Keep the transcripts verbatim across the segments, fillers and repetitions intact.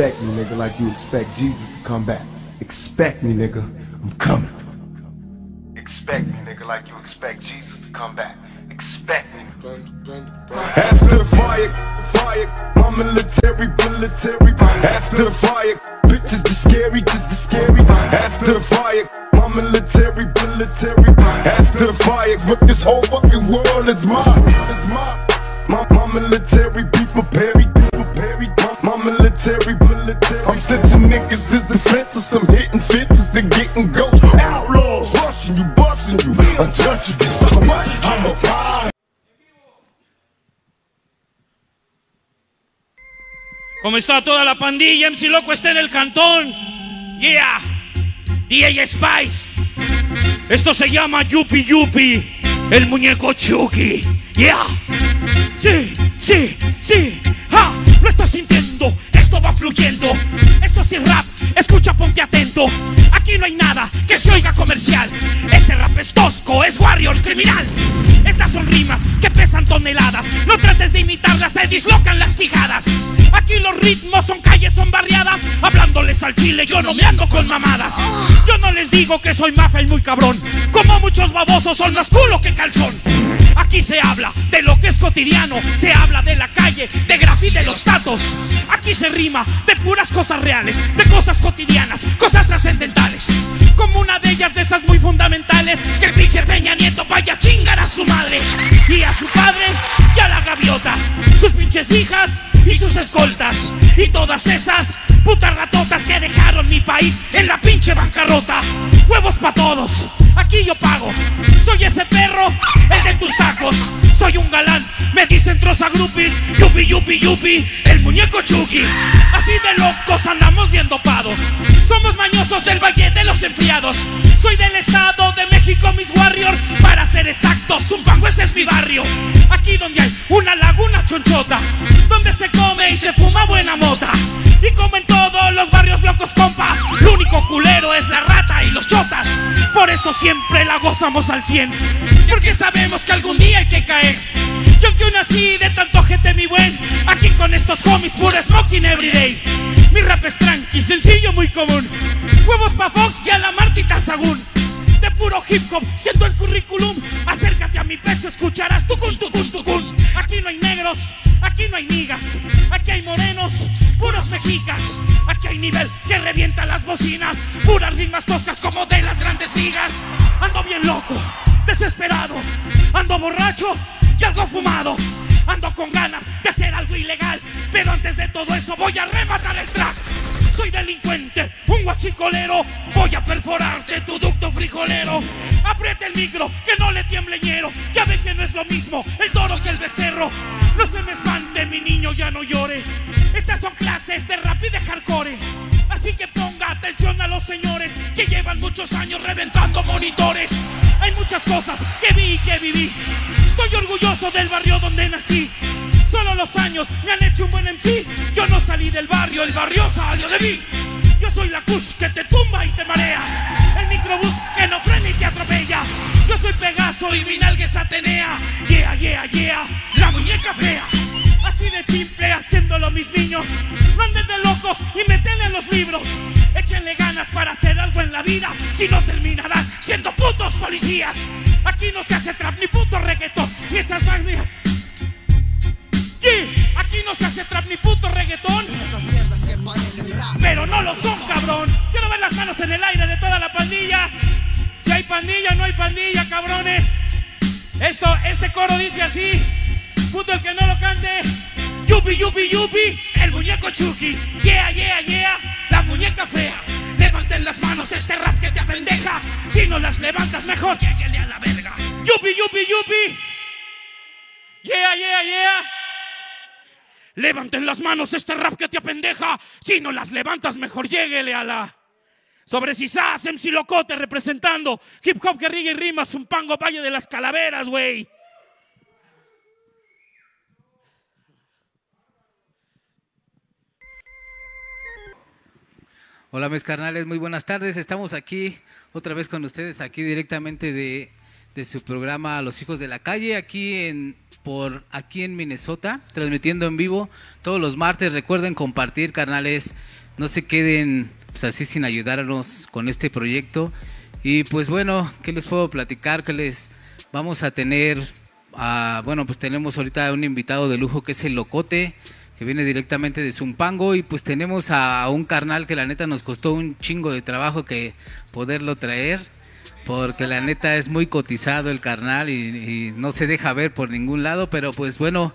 expect me, nigga, like you expect Jesus to come back. Expect me, nigga, I'm coming. Expect me, nigga, like you expect Jesus to come back. Expect me. After the fire, fire, my military, military. After the fire, bitches the scary, just the scary. After the fire, my military, military. After the fire, but this whole fucking world is mine. It's mine. My, my military, be prepared, be prepared. My, my military, military. I'm sensing niggas is defenseless. I'm hitting fences, then getting ghosts. Outlaws rushing you, busting you, untouchable. So what? I'm a fire. ¿Cómo está toda la pandilla? M C Loco está en el cantón. Yeah, D J Spice. Esto se llama Yupi Yupi, el muñeco Chucky. Yeah, sí, sí, sí. Ah, lo estás sintiendo, esto va fluyendo. Esto sí es rap, escucha, ponte atento. Aquí no hay nada que se oiga comercial. Este rap es tosco, es warrior criminal. Estas son rimas que pesan toneladas. No trates de imitarlas, se dislocan las quijadas. Aquí los ritmos son calles, son barriadas. Hablándoles al chile, yo no me ando con mamadas. Yo no les digo que soy mafia y muy cabrón. Como muchos babosos son más culo que calzón. Aquí se habla de lo que es cotidiano. Se habla de la calle, de graffiti, de los tatos. Aquí se rima de puras cosas reales, de cosas cotidianas, cosas trascendentales. Como una de ellas, de esas muy fundamentales, que el pinche Peña Nieto vaya a chingar a su madre y a su padre y a la gaviota, sus pinches hijas y sus escoltas, y todas esas putas ratotas que dejaron mi país en la pinche bancarrota. Huevos pa' todos, aquí yo pago. Soy ese perro, el de tus tacos. Soy un galán, me dicen troza groupies. Yupi, yupi, yupi, el muñeco Chucky. Así de locos andamos bien dopados. Somos mañosos del Valle de los Enfriados. Soy del Estado de México, mis warriors. Para ser exactos, Zumpango, ese es mi barrio. Aquí donde hay una laguna chonchota, donde se come y se fuma buena mota. Y como en todos los barrios locos, compa, lo único culero es la rata y los chotas. Por eso siempre la gozamos al cien, porque sabemos que algún día hay que caer. Yo que nací de tanto gente, mi buen, aquí con estos homies, puro smoking everyday. Mi rap es tranqui, sencillo, muy común. Huevos pa' Fox y a la Martita Sagún. De puro hip hop, siendo el currículum. Acércate a mi pecho, escucharás tucun, tucun, tucun. Aquí no hay negros, aquí no hay nigas. Aquí hay morenos, puros mexicas. Aquí hay nivel que revienta las bocinas. Puras rimas toscas como de las grandes ligas. Ando bien loco, desesperado. Ando borracho y algo fumado. Ando con ganas de hacer algo ilegal, pero antes de todo eso voy a rematar el track. Soy delincuente, un guachicolero. Voy a perforarte tu ducto frijolero. Apriete el micro, que no le tiemble ñero. Ya ve que no es lo mismo el toro que el becerro. No se me espante, mi niño, ya no llore. Estas son clases de rap y de hardcore. Así que ponga atención a los señores que llevan muchos años reventando monitores. Hay muchas cosas que vi y que viví. Estoy orgulloso del barrio donde nací. Solo los años me han hecho un buen M C. Yo no salí del barrio, el barrio salió de mí. Yo soy la kush que te tumba y te marea, el microbús que no frena y te atropella. Yo soy Pegaso y mi nalga es Atenea. Yeah, yeah, yeah, la muñeca fea. Así de simple, haciéndolo mis niños. No anden de locos y métenle en los libros. Échenle ganas para hacer algo en la vida, si no terminarán siendo putos policías. Aquí no se hace trap ni puto reggaetón, ni esas máquinas. Yeah. Aquí no se hace trap ni puto reggaetón, estas mierdas que parecen rap, pero no lo son, cabrón. Quiero ver las manos en el aire de toda la pandilla. Si hay pandilla, no hay pandilla, cabrones. Esto, este coro dice así. Puto el que no lo cante. Yupi, yupi, yupi, el muñeco Chucky. Yeah, yeah, yeah, la muñeca fea. Levanten las manos, este rap que te apendeja. Si no las levantas, mejor lléguele a la verga. Yupi, yupi, yupi. Yeah, yeah, yeah. Levanten las manos, este rap que te apendeja. Si no las levantas, mejor lléguele a la... Sobre Cisás, M C Locote representando hip hop, guerrilla y rimas, Zumpango, Valle de las Calaveras, güey. Hola mis carnales, muy buenas tardes. Estamos aquí otra vez con ustedes, aquí directamente de, de su programa Los Hijos de la Calle, aquí en por aquí en Minnesota, transmitiendo en vivo todos los martes. Recuerden compartir, carnales, no se queden pues, así sin ayudarnos con este proyecto. Y pues bueno, ¿qué les puedo platicar? Que les vamos a tener, uh, bueno, pues tenemos ahorita un invitado de lujo que es el Locote, que viene directamente de Zumpango, y pues tenemos a, a un carnal que la neta nos costó un chingo de trabajo que poderlo traer, porque la neta es muy cotizado el carnal y, y no se deja ver por ningún lado, pero pues bueno,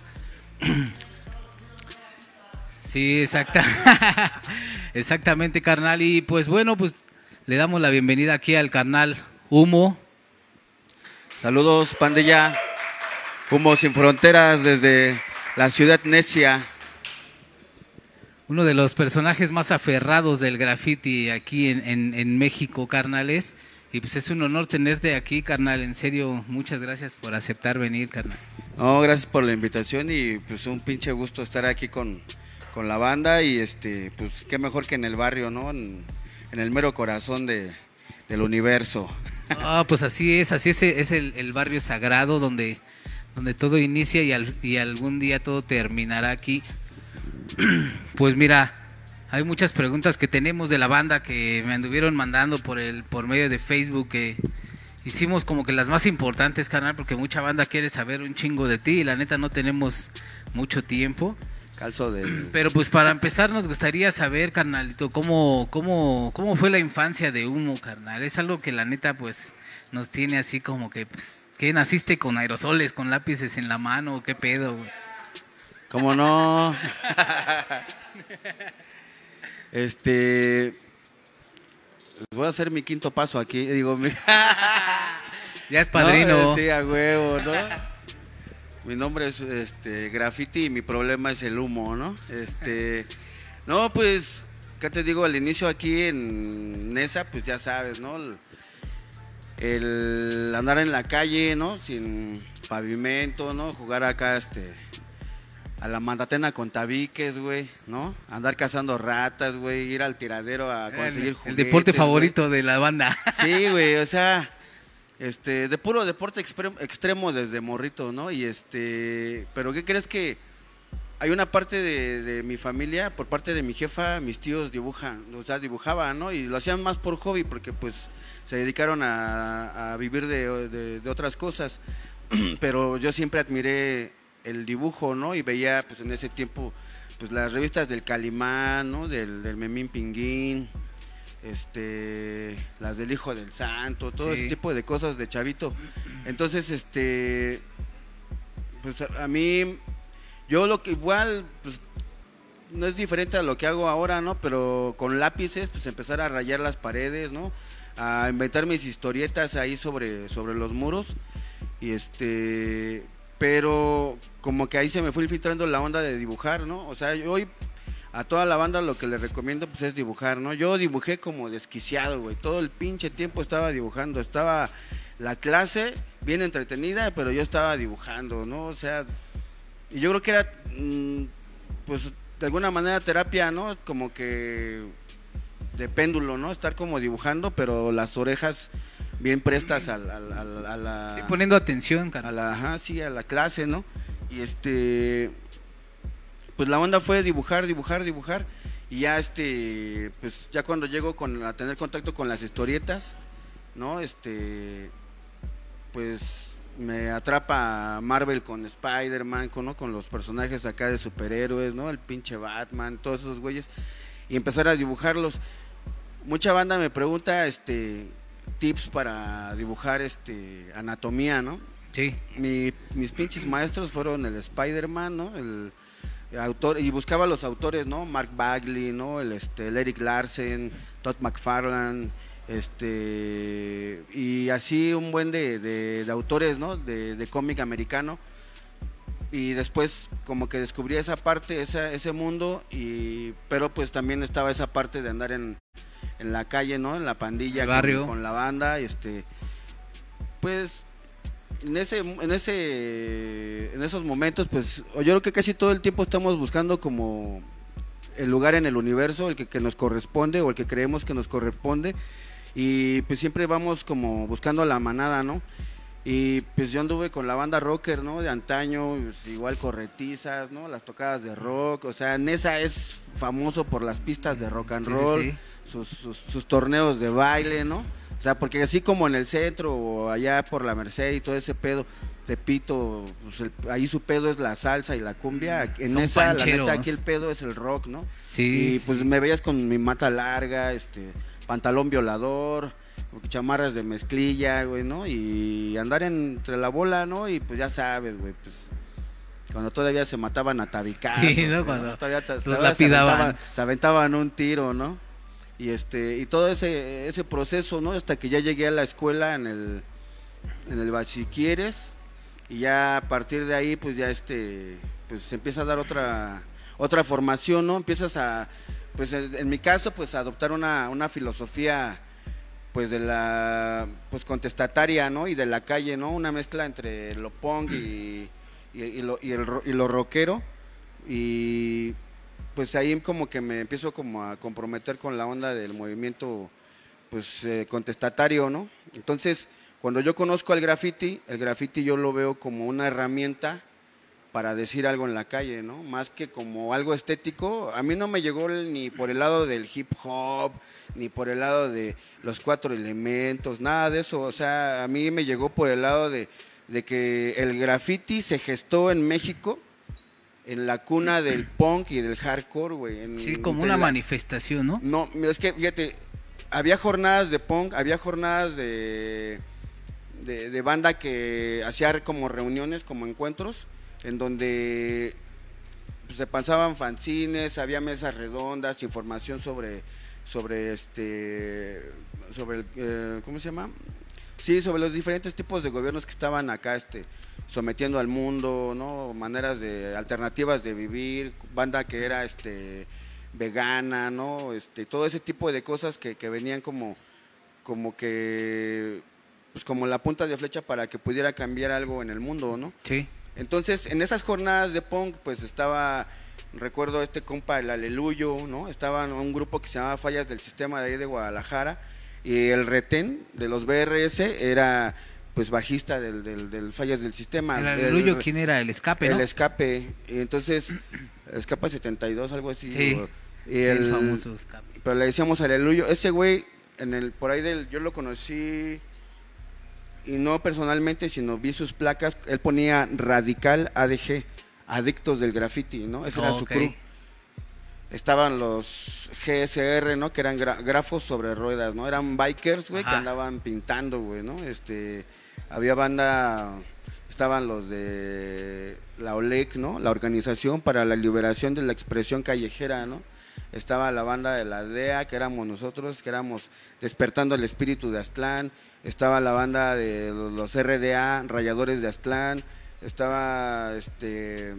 sí, exacta, exactamente, carnal, y pues bueno, pues le damos la bienvenida aquí al carnal Humo. Saludos, pandilla. Humo sin fronteras desde la ciudad necia. Uno de los personajes más aferrados del graffiti aquí en, en, en México, carnales. Y pues es un honor tenerte aquí, carnal. En serio, muchas gracias por aceptar venir, carnal. No, gracias por la invitación y pues un pinche gusto estar aquí con, con la banda. Y este, pues qué mejor que en el barrio, ¿no? En, en el mero corazón de, del universo. Ah, pues así es, así es, es el, el barrio sagrado donde, donde todo inicia y, al, y algún día todo terminará aquí. Pues mira, hay muchas preguntas que tenemos de la banda que me anduvieron mandando por el por medio de Facebook, que hicimos como que las más importantes, carnal, porque mucha banda quiere saber un chingo de ti y la neta no tenemos mucho tiempo. Calzo de... Pero pues para empezar nos gustaría saber, carnalito, cómo, cómo, cómo fue la infancia de Humo, carnal. Es algo que la neta pues nos tiene así como que, pues, ¿qué naciste con aerosoles, con lápices en la mano? ¿Qué pedo, güey? ¿Cómo no? Este... Voy a hacer mi quinto paso aquí, digo... Mi... Ya es padrino. No, sí, a huevo, ¿no? Mi nombre es este Graffiti y mi problema es el humo, ¿no? Este, no, pues, ¿qué te digo? Al inicio aquí en Nesa, pues ya sabes, ¿no? El, el andar en la calle, ¿no? Sin pavimento, ¿no? Jugar acá, este, a la mandatena con tabiques, güey, ¿no? Andar cazando ratas, güey, ir al tiradero a conseguir juguetes. El deporte favorito güey. de la banda. Sí, güey, o sea... Este, de puro deporte extremo, extremo desde morrito, ¿no? Y este, pero ¿qué crees? Que hay una parte de, de mi familia, por parte de mi jefa, mis tíos dibujan, o sea, dibujaban, ¿no? Y lo hacían más por hobby, porque pues se dedicaron a, a vivir de, de, de otras cosas. Pero yo siempre admiré el dibujo, ¿no? Y veía, pues en ese tiempo, pues las revistas del Calimán, ¿no? Del, del Memín Pinguín, este, las del Hijo del Santo, todo sí. Ese tipo de cosas de chavito. Entonces, este, pues a, a mí, yo lo que igual, pues no es diferente a lo que hago ahora, ¿no? Pero con lápices, pues empezar a rayar las paredes, ¿no? A inventar mis historietas ahí sobre, sobre los muros. Y este, pero como que ahí se me fue filtrando la onda de dibujar, ¿no? O sea, yo hoy a toda la banda lo que les recomiendo pues es dibujar, ¿no? Yo dibujé como desquiciado, güey. Todo el pinche tiempo estaba dibujando. Estaba la clase bien entretenida, pero yo estaba dibujando, ¿no? O sea, y yo creo que era, pues, de alguna manera terapia, ¿no? Como que de péndulo, ¿no? Estar como dibujando, pero las orejas bien prestas a la... A la, a la sí, poniendo atención, cara. A la, ajá, sí, a la clase, ¿no? Y este... pues la onda fue dibujar, dibujar, dibujar, y ya este, pues ya cuando llego con, a tener contacto con las historietas, ¿no? Este, pues me atrapa Marvel con Spider-Man, con, ¿no? Con los personajes acá de superhéroes, ¿no? El pinche Batman, todos esos güeyes, y empezar a dibujarlos. Mucha banda me pregunta, este, tips para dibujar, este, anatomía, ¿no? Sí. Mi, mis pinches maestros fueron el Spider-Man, ¿no? El autor, y buscaba los autores, ¿no? Mark Bagley, ¿no? El, este, el Eric Larsen, Todd McFarlane, este, y así un buen de, de, de autores, ¿no? De, de cómic americano. Y después como que descubrí esa parte, esa, ese mundo, y pero pues también estaba esa parte de andar en, en la calle, ¿no? En la pandilla, el barrio. Con, con la banda, este, pues en ese, en ese, en esos momentos, pues yo creo que casi todo el tiempo estamos buscando como el lugar en el universo, el que, que nos corresponde o el que creemos que nos corresponde, y pues siempre vamos como buscando a la manada, ¿no? Y pues yo anduve con la banda rocker, ¿no? De antaño, pues, igual corretizas, ¿no? Las tocadas de rock, o sea, Nesa es famoso por las pistas de rock and Sí, roll, sí, sí. Sus, sus, sus torneos de baile, ¿no? O sea, porque así como en el centro o allá por la Merced y todo ese pedo, Tepito, pues el- ahí su pedo es la salsa y la cumbia, en Son esa, la pancheros. neta, aquí el pedo es el rock, ¿no? Sí, Y pues sí. me veías con mi mata larga, este, pantalón violador, chamarras de mezclilla, güey, ¿no? Y andar entre la bola, ¿no? Y pues ya sabes, güey, pues cuando todavía se mataban a tabicazos. Sí, ¿no? Cuando Todavía, te- los todavía se, lapidaban. aventaban, se aventaban un tiro, ¿no? Y este, y todo ese, ese proceso, ¿no? Hasta que ya llegué a la escuela en el, en el bachilleres, y ya a partir de ahí, pues ya este, pues se empieza a dar otra, otra formación, ¿no? Empiezas a, pues en, en mi caso, pues a adoptar una, una filosofía, pues de la, pues contestataria, ¿no? Y de la calle, ¿no? Una mezcla entre lo punk y, y, y lo, y, el, ro- y lo rockero, y pues ahí como que me empiezo como a comprometer con la onda del movimiento, pues eh, contestatario, ¿no? Entonces, cuando yo conozco al graffiti, el graffiti yo lo veo como una herramienta para decir algo en la calle, ¿no? Más que como algo estético. A mí no me llegó el- ni por el lado del hip hop, ni por el lado de los cuatro elementos, nada de eso. O sea, a mí me llegó por el lado de, de que el graffiti se gestó en México en la cuna del punk y del hardcore, güey. en- Sí, como entre una la- manifestación, ¿no? No, es que fíjate, había jornadas de punk, había jornadas de, de, de banda que hacía como reuniones, como encuentros, en donde pues, se pasaban fanzines, había mesas redondas, información sobre, sobre este, sobre el, eh, ¿cómo se llama? Sí, sobre los diferentes tipos de gobiernos que estaban acá, este, sometiendo al mundo, ¿no? Maneras de, alternativas de vivir, banda que era, este, vegana, ¿no? Este, todo ese tipo de cosas que, que venían como, como que, pues como la punta de flecha para que pudiera cambiar algo en el mundo, ¿no? Sí. Entonces, en esas jornadas de punk, pues estaba, recuerdo este compa, el Aleluyo, ¿no? Estaba un grupo que se llamaba Fallas del Sistema de ahí de Guadalajara, y el retén de los B R S era, pues, bajista del, del, del Fallas del Sistema. El Aleluyo, ¿quién era? El escape, El ¿no? Escape, y entonces, Escape setenta y dos, algo así. Sí, o- y sí, el el, famoso escape. pero le decíamos Aleluyo, ese güey, en el, por ahí del, yo lo conocí, y no personalmente, sino vi sus placas, él ponía Radical A D G, Adictos del Graffiti, ¿no? Ese era Oh, su ok. crew. Estaban los G S R, ¿no? Que eran gra- grafos sobre ruedas, ¿no? Eran bikers, güey, que Ajá. andaban pintando, güey, ¿no? Este, había banda, estaban los de la O L E C, ¿no? La Organización para la Liberación de la Expresión Callejera, ¿no? Estaba la banda de la D E A, que éramos nosotros, que éramos Despertando el Espíritu de Aztlán. Estaba la banda de los R D A, Rayadores de Aztlán. Estaba este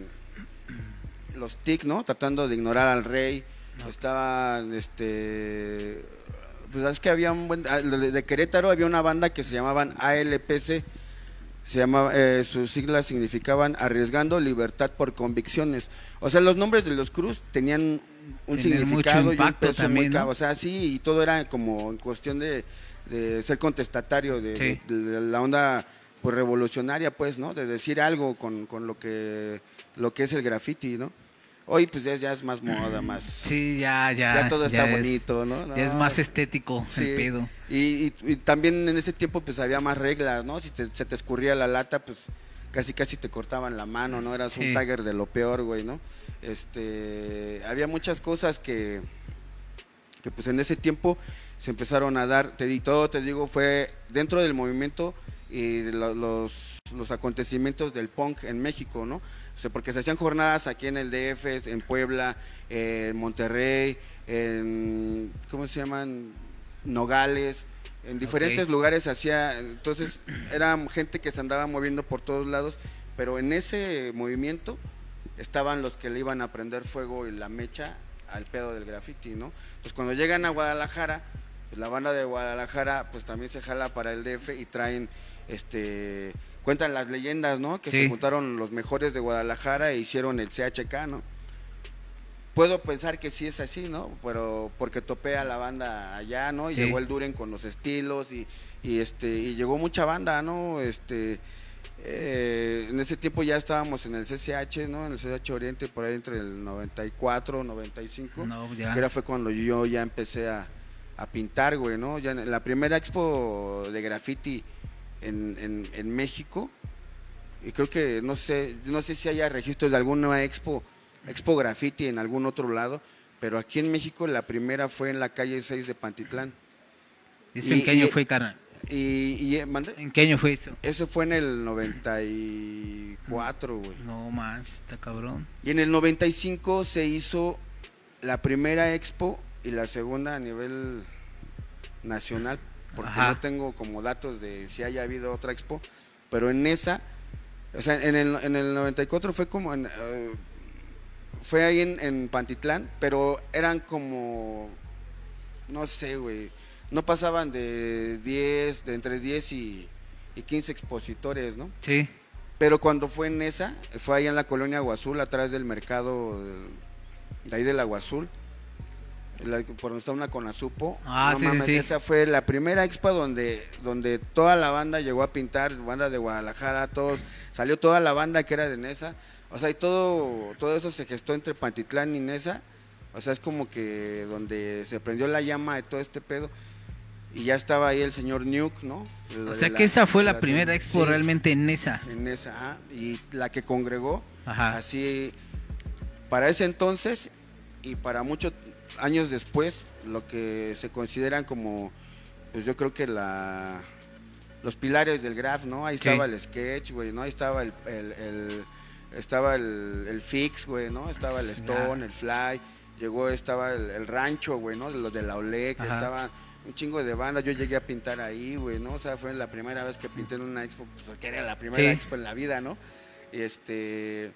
los T I C, ¿no? Tratando de ignorar al rey. Estaban, este, pues es que había un buen, de Querétaro había una banda que se llamaban A L P C, se llamaba, eh, sus siglas significaban Arriesgando Libertad por Convicciones. O sea, los nombres de los cruz tenían un Tenían mucho significado y un impacto peso también, muy ca- ¿no? o sea, sí, y todo era como en cuestión de, de ser contestatario, de, Sí. de- de la onda pues revolucionaria, pues, ¿no? De decir algo con, con lo que lo que es el graffiti, ¿no? Hoy pues ya, ya es más moda, más... Sí, ya, ya. Ya todo está es- bonito, ¿no? Ya es No. más estético Sí. el pedo. Y, y- y también en ese tiempo pues había más reglas, ¿no? Si te- se te escurría la lata, pues casi casi te cortaban la mano, ¿no? Eras Sí. un tagger de lo peor, güey, ¿no? Este, había muchas cosas que, que pues en ese tiempo se empezaron a dar, te di todo, te digo, fue dentro del movimiento y de lo- los, los acontecimientos del punk en México, ¿no? O sea, porque se hacían jornadas aquí en el D F, en Puebla, en Monterrey, en, ¿cómo se llaman? Nogales, en diferentes Ok. lugares hacía, entonces era gente que se andaba moviendo por todos lados, pero en ese movimiento estaban los que le iban a prender fuego y la mecha al pedo del graffiti, ¿no? Pues cuando llegan a Guadalajara, pues la banda de Guadalajara pues también se jala para el D F y traen, este, cuentan las leyendas, ¿no? Que Sí. se juntaron los mejores de Guadalajara e hicieron el C H K, ¿no? puedo pensar que sí es así, ¿no? Pero porque topé a la banda allá, ¿no? Y Sí. llegó el Duren con los estilos y, y este y llegó mucha banda, ¿no? Este eh, en ese tiempo ya estábamos en el C C H, ¿no? En el C C H Oriente por ahí entre el noventa y cuatro, noventa y cinco. No, ya. Que era fue cuando yo ya empecé a, a pintar, güey, ¿no? Ya en la primera expo de graffiti en, en, en México, y creo que no sé, no sé si haya registros de alguna expo, expo graffiti en algún otro lado, pero aquí en México la primera fue en la calle seis de Pantitlán. ¿Eso Y- en qué año y- fue, carnal? Y, y eh, ¿mande? ¿En qué año fue eso? Eso fue en el noventa y cuatro, güey. No manches, está cabrón. Y en el noventa y cinco se hizo la primera expo y la segunda a nivel nacional, porque Ajá. no tengo como datos de si haya habido otra expo, pero en esa, o sea, en el, en el noventa y cuatro fue como, en, eh, fue ahí en, en Pantitlán, pero eran como, no sé, güey, no pasaban de diez, de entre diez y, y quince expositores, ¿no? Sí. Pero cuando fue en esa, fue ahí en la colonia Agua Azul, atrás del mercado del- de ahí del Agua Azul, la- por donde está una Conasupo. Ah, sí, sí, sí. Esa fue la primera expo donde, donde toda la banda llegó a pintar, banda de Guadalajara, todos, salió toda la banda que era de Nesa. O sea, y todo, todo eso se gestó entre Pantitlán y Nesa. O sea, es como que donde se prendió la llama de todo este pedo. Y ya estaba ahí el señor Nuke, ¿no? El O de sea la- que esa fue la de primera expo sí, realmente en esa. en esa, ajá, y la que congregó, Ajá. así, para ese entonces y para muchos años después, lo que se consideran como, pues yo creo que la los pilares del graph, ¿no? Ahí Sí. estaba el sketch, güey, ¿no? Ahí estaba el, el- el- estaba el, el fix, güey, ¿no? Estaba el Ya. stone, el fly, llegó, estaba el, el rancho, güey, ¿no? Los de la Olec, Ajá. estaba un chingo de banda, yo llegué a pintar ahí, güey, ¿no? O sea, fue la primera vez que pinté en una expo, pues que era la primera Sí. expo en la vida, ¿no? Este,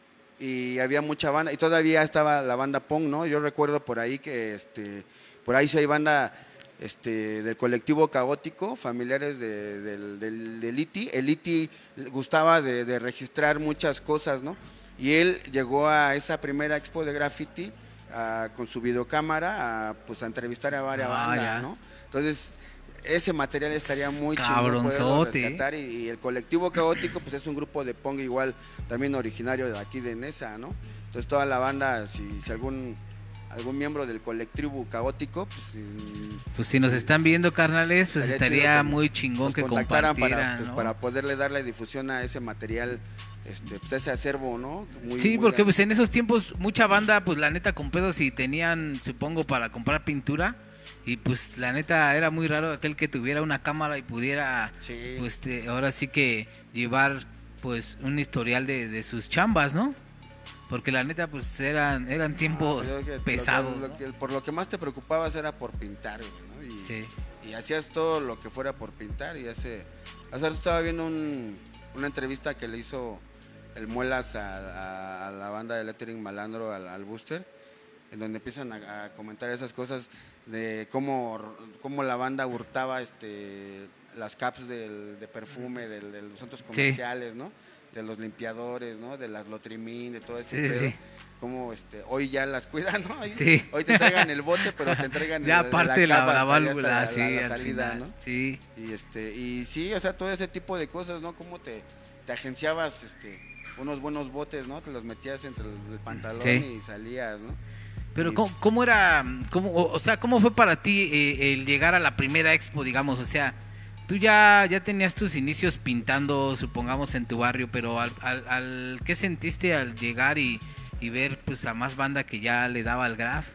y había mucha banda, y todavía estaba la banda punk, ¿no? Yo recuerdo por ahí que, este, por ahí sí hay banda, este, del colectivo Caótico, familiares de- del, del, del Iti. El Iti gustaba de, de registrar muchas cosas, ¿no? Y él llegó a esa primera expo de graffiti a- con su videocámara a, pues, a entrevistar a varias Ah, bandas, ya. ¿no? Entonces, ese material estaría muy chingón poderlo Cabronzote. rescatar, y, y el colectivo Caótico pues es un grupo de punk igual también originario de aquí de Nesa, ¿no? Entonces toda la banda, si, si algún algún miembro del colectivo Caótico, pues, mm, Pues si nos están viendo, carnales, pues estaría estaría chido que muy chingón nos que contactaran compartieran, para, pues, ¿no? para poderle darle difusión a ese material, este, pues ese acervo, ¿no? Muy- Sí, muy porque grande. pues en esos tiempos mucha banda, pues la neta con pedos y tenían, supongo, para comprar pintura. Y pues la neta era muy raro aquel que tuviera una cámara y pudiera, Sí. pues te- ahora sí que llevar pues un historial de, de sus chambas, ¿no? Porque la neta pues eran eran tiempos Yo creo que lo que- pesados, lo ¿no? que- por lo que más te preocupabas era por pintar, güey, ¿no? Y, Sí. y hacías todo lo que fuera por pintar. Y hace, hace rato estaba viendo un- una entrevista que le hizo el Muelas a, a- a la banda de Lettering Malandro, al, al Booster, en donde empiezan a, a comentar esas cosas de cómo, cómo la banda hurtaba este, las caps del, de perfume del- de los centros comerciales, ¿no? De los limpiadores, ¿no? De las Lotrimín, de todo ese Sí, pedo. sí. Cómo este, hoy ya las cuidan, ¿no? Ahí- Sí. Hoy te entregan el bote, pero te entregan Ya el- aparte la, capa la hasta- hasta válvula, la- sí, la- la al salida, final, ¿no? sí. Y este, y sí, o sea, todo ese tipo de cosas, ¿no? Cómo te, te agenciabas este, unos buenos botes, ¿no? Te los metías entre el, el pantalón Sí. y salías, ¿no? Pero Y- ¿cómo, cómo era, cómo, o, o sea, cómo fue para ti eh, el llegar a la primera expo, digamos? O sea, tú ya, ya tenías tus inicios pintando, supongamos, en tu barrio, pero al, al, al- ¿qué sentiste al llegar y, y ver pues a más banda que ya le daba al graph?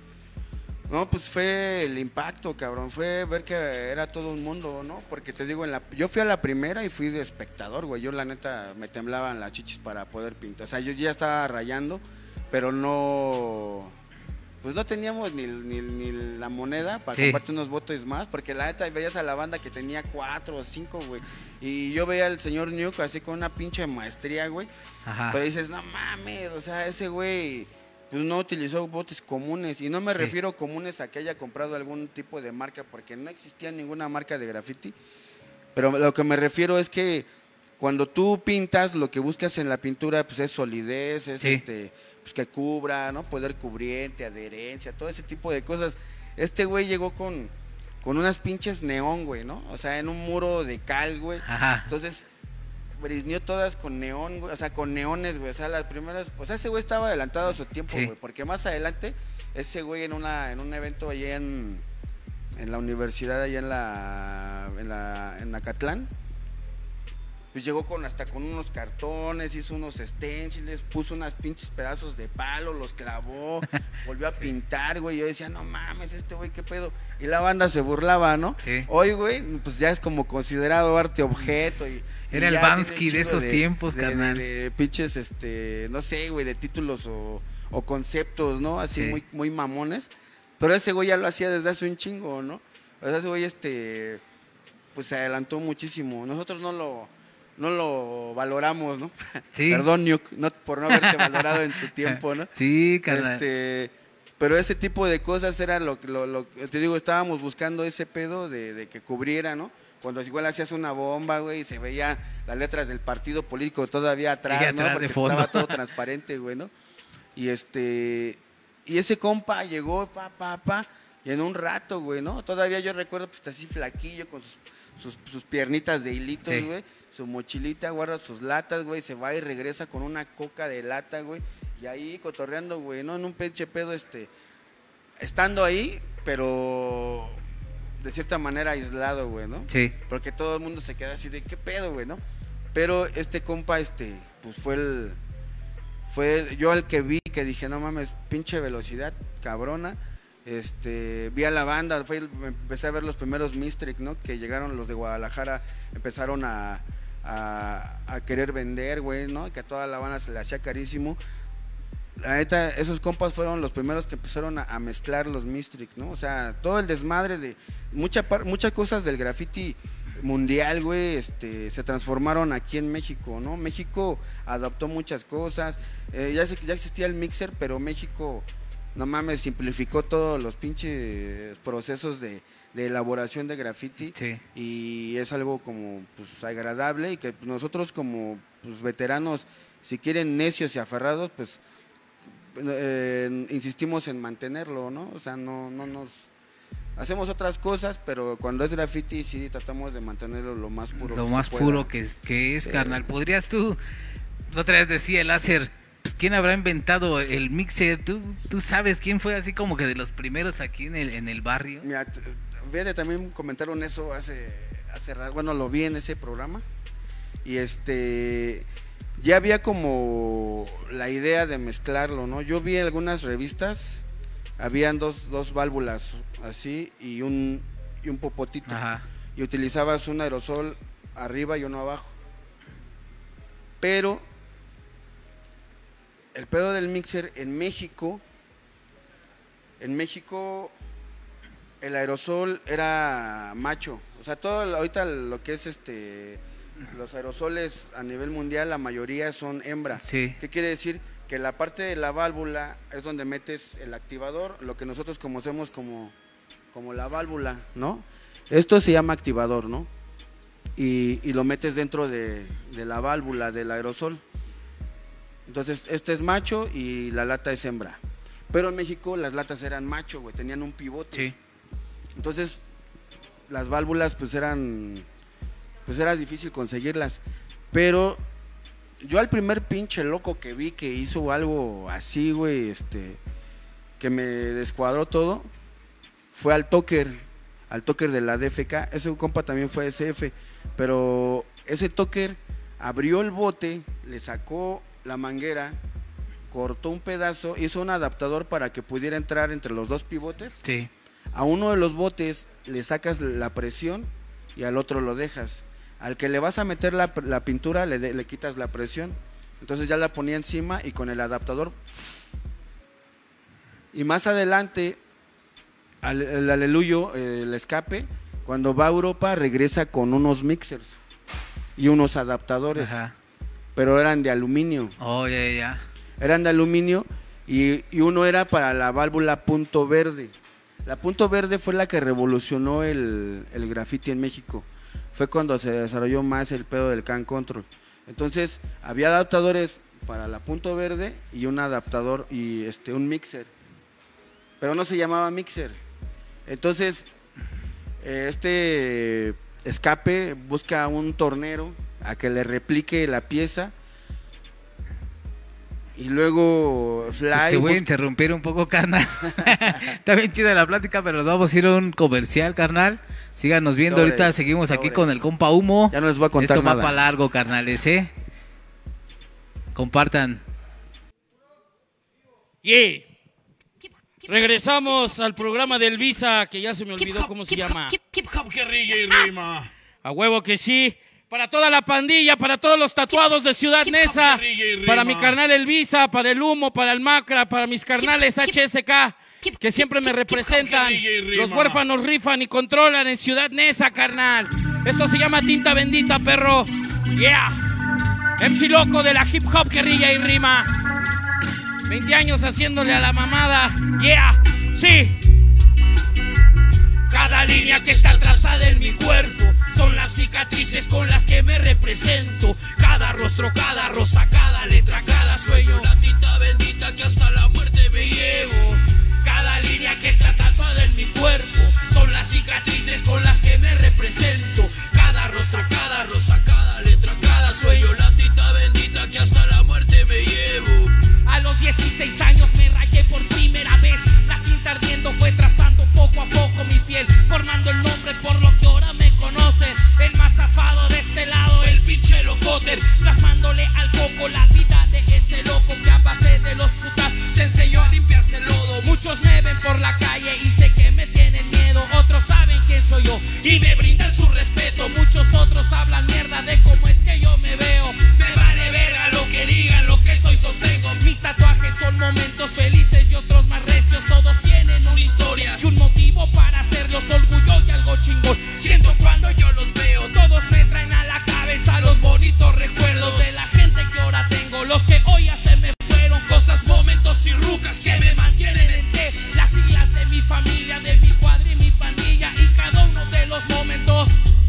No, pues fue el impacto, cabrón. Fue ver que era todo un mundo, ¿no? Porque te digo, en la, yo fui a la primera y fui de espectador, güey. Yo, la neta, me temblaban las chichis para poder pintar. O sea, yo ya estaba rayando, pero no. Pues no teníamos ni, ni, ni la moneda para Sí. comprarte unos botes más, porque la neta veías a la banda que tenía cuatro o cinco, güey. Y yo veía al señor Nuke así con una pinche maestría, güey. Ajá. Pero dices, no mames, o sea, ese güey pues no utilizó botes comunes. Y no me Sí. refiero comunes a que haya comprado algún tipo de marca, porque no existía ninguna marca de graffiti. Pero lo que me refiero es que cuando tú pintas, lo que buscas en la pintura pues es solidez, es Sí. este, pues que cubra, ¿no? Poder cubriente, adherencia, todo ese tipo de cosas. Este güey llegó con, con unas pinches neón, güey, ¿no? O sea, en un muro de cal, güey. Ajá. Entonces, brisneó todas con neón, güey, o sea, con neones, güey. O sea, las primeras, o sea, ese güey estaba adelantado a su tiempo, Sí. güey, porque más adelante, ese güey en una, en un evento allá en, en la universidad, allá en la, en la, en Acatlán, pues llegó con hasta con unos cartones, hizo unos esténciles, puso unos pinches pedazos de palo, los clavó, volvió a pintar, güey. Yo decía, no mames, este güey, qué pedo. Y la banda se burlaba, ¿no? Sí. Hoy, güey, pues ya es como considerado arte objeto. Y, Era y el ya Bansky tiene un de chingo esos tiempos, de, carnal. De, de pinches, este, no sé, güey, de títulos o, o conceptos, ¿no? Así Sí. muy, muy mamones. Pero ese güey ya lo hacía desde hace un chingo, ¿no? O sea, ese güey, este, pues se adelantó muchísimo. Nosotros no lo... no lo valoramos, ¿no? Sí. Perdón, Nuke, no, por no haberte valorado en tu tiempo, ¿no? Sí, carnal. Este, pero ese tipo de cosas era lo que, lo, lo, te digo, estábamos buscando ese pedo de, de que cubriera, ¿no? Cuando igual hacías una bomba, güey, y se veía las letras del partido político todavía atrás, Sí, ¿no? atrás Porque de fondo. estaba todo transparente, güey, ¿no? Y este, y ese compa llegó, pa, pa, pa, y en un rato, güey, ¿no? Todavía yo recuerdo, pues, así flaquillo, con sus, sus, sus piernitas de hilitos, Sí. güey, su mochilita, guarda sus latas, güey, se va y regresa con una coca de lata, güey, y ahí cotorreando, güey, ¿no? En un pinche pedo, este, estando ahí, pero de cierta manera aislado, güey, ¿no? Sí. Porque todo el mundo se queda así de, ¿qué pedo, güey, no? Pero este compa, este, pues fue el, fue yo el que vi, que dije, no mames, pinche velocidad, cabrona. Este, vi a la banda, fue, empecé a ver los primeros Mistric, ¿no? Que llegaron los de Guadalajara, empezaron a, a, a querer vender, güey, ¿no? Que a toda la banda se le hacía carísimo. La neta, esos compas fueron los primeros que empezaron a, a mezclar los Mistric, ¿no? O sea, todo el desmadre de mucha par, muchas cosas del graffiti mundial, güey, este, se transformaron aquí en México, ¿no? México adoptó muchas cosas, eh, ya, se, ya existía el mixer, pero México, no mames, simplificó todos los pinches procesos de, de elaboración de graffiti. Sí. Y es algo como, pues, agradable, y que nosotros como, pues, veteranos, si quieren necios y aferrados, pues, eh, insistimos en mantenerlo, ¿no? O sea, no, no nos... Hacemos otras cosas, pero cuando es graffiti sí tratamos de mantenerlo lo más puro Lo que más se pueda. puro que es, que es Sí. carnal. ¿Podrías tú, la otra vez decía el láser, pues quién habrá inventado el mixer? ¿Tú, tú sabes quién fue así como que de los primeros aquí en el, en el barrio? Mira, t- fíjate, también comentaron eso hace, hace rato, bueno, lo vi en ese programa, y este, ya había como la idea de mezclarlo, ¿no? Yo vi algunas revistas, habían dos, dos válvulas así y un, y un popotito, Ajá. y utilizabas un aerosol arriba y uno abajo, pero el pedo del mixer en México, en México el aerosol era macho, o sea, todo lo- ahorita lo que es este, los aerosoles a nivel mundial, la mayoría son hembra. Sí. ¿Qué quiere decir? Que la parte de la válvula es donde metes el activador, lo que nosotros conocemos como, como la válvula, ¿no? Esto se llama activador, ¿no? Y, y lo metes dentro de, de la válvula del aerosol. Entonces, este es macho y la lata es hembra. Pero en México las latas eran macho, güey, tenían un pivote. Sí. Entonces, las válvulas pues eran, pues era difícil conseguirlas. Pero yo al primer pinche loco que vi que hizo algo así, güey, este, que me descuadró todo, fue al Toker, al Toker de la D F K. Ese compa también fue S F, pero ese Toker abrió el bote, le sacó la manguera, cortó un pedazo, hizo un adaptador para que pudiera entrar entre los dos pivotes. Sí. A uno de los botes le sacas la presión y al otro lo dejas. Al que le vas a meter la, la pintura le, de, le quitas la presión. Entonces ya la ponía encima y con el adaptador. Y más adelante, al, el aleluyo, eh, el escape, cuando va a Europa regresa con unos mixers y unos adaptadores. Ajá. Pero eran de aluminio. Oh, ya, ya, ya. Eran de aluminio y, y uno era para la válvula punto verde. La punto verde fue la que revolucionó el, el graffiti en México. fue cuando se desarrolló más el pedo del can control. Entonces había adaptadores para la punto verde y un adaptador y este un mixer, pero no se llamaba mixer. Entonces este escape busca un tornero a que le replique la pieza. Y luego Fly. Pues te voy busca... a interrumpir un poco, carnal. Está bien chida la plática, pero nos vamos a ir a un comercial, carnal. Síganos viendo, sobres, ahorita seguimos sobres. Aquí con el compa Humo. Ya no les voy a contar Esto nada. va para largo, carnales, ¿eh? Compartan. Yeah. Regresamos al programa del Visa, que ya se me olvidó cómo se llama. Hip hop, guerrilla y rima. A huevo que sí. Para toda la pandilla, para todos los tatuados de Ciudad Neza, para mi carnal El Visa, para el Humo, para el Macra, para mis carnales H S K, que siempre me representan. Los huérfanos rifan y controlan en Ciudad Neza, carnal. Esto se llama Tinta Bendita, perro. Yeah. M C Loco de la hip hop, guerrilla y rima. veinte años haciéndole a la mamada. Yeah. Sí. Cada línea que está trazada en mi cuerpo son las cicatrices con las que me represento. Cada rostro, cada rosa, cada letra, cada sueño, la tinta bendita que hasta la muerte me llevo. Cada línea que está trazada en mi cuerpo son las cicatrices con las que me represento. Cada rostro, cada rosa, cada letra, cada sueño, la tinta bendita que hasta la muerte me llevo. A los dieciséis años me rayé por primera vez. La tinta ardiendo fue trazando poco a poco mi piel, formando el nombre por lo que ahora me conocen. El más zafado de este lado, el pinche locoter, plasmándole al coco la vida de este loco que a base de los putas se enseñó a limpiarse el lodo. Muchos me ven por la calle y sé que me tienen miedo. Otros saben quién soy yo y me brindan su respeto. Muchos otros hablan mierda de cómo es que yo me veo. Me vale verga lo que digan, lo que soy sostengo. Mis tatuajes son momentos felices y otros más recios. Todos tienen una historia y un motivo para hacerlos orgullo y algo chingón. Siento cuando yo los veo, todos me traen a la cabeza los bonitos recuerdos de la gente que ahora tengo, los que hoy ya se me fueron. Cosas, momentos y rucas que me mantienen en té. Las siglas de mi familia, de mi cuadra y mi pandilla, y cada uno de los momentos.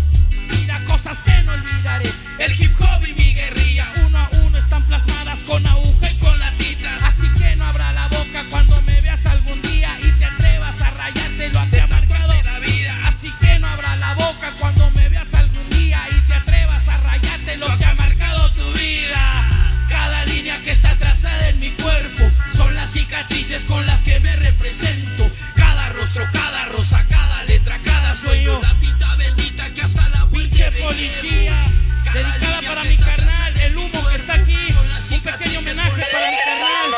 Mira, cosas que no olvidaré. El hip hop y mi guerrilla, uno a uno están plasmadas con aguja y con la tinta. Así que no abra la boca cuando me veas algún día y te atrevas a rayarte lo que ha marcado la vida. Así que no abra la boca cuando me veas algún día y te atrevas a rayarte lo que ha marcado tu vida. Cada línea que está trazada en mi cuerpo son las cicatrices con las que me represento. Cada rostro, cada rosa, cada letra, cada sueño, la tinta bendita que hasta la muerte me policía, dedicada para mi carnal, el Humo que está aquí. Un pequeño homenaje para mi carnal,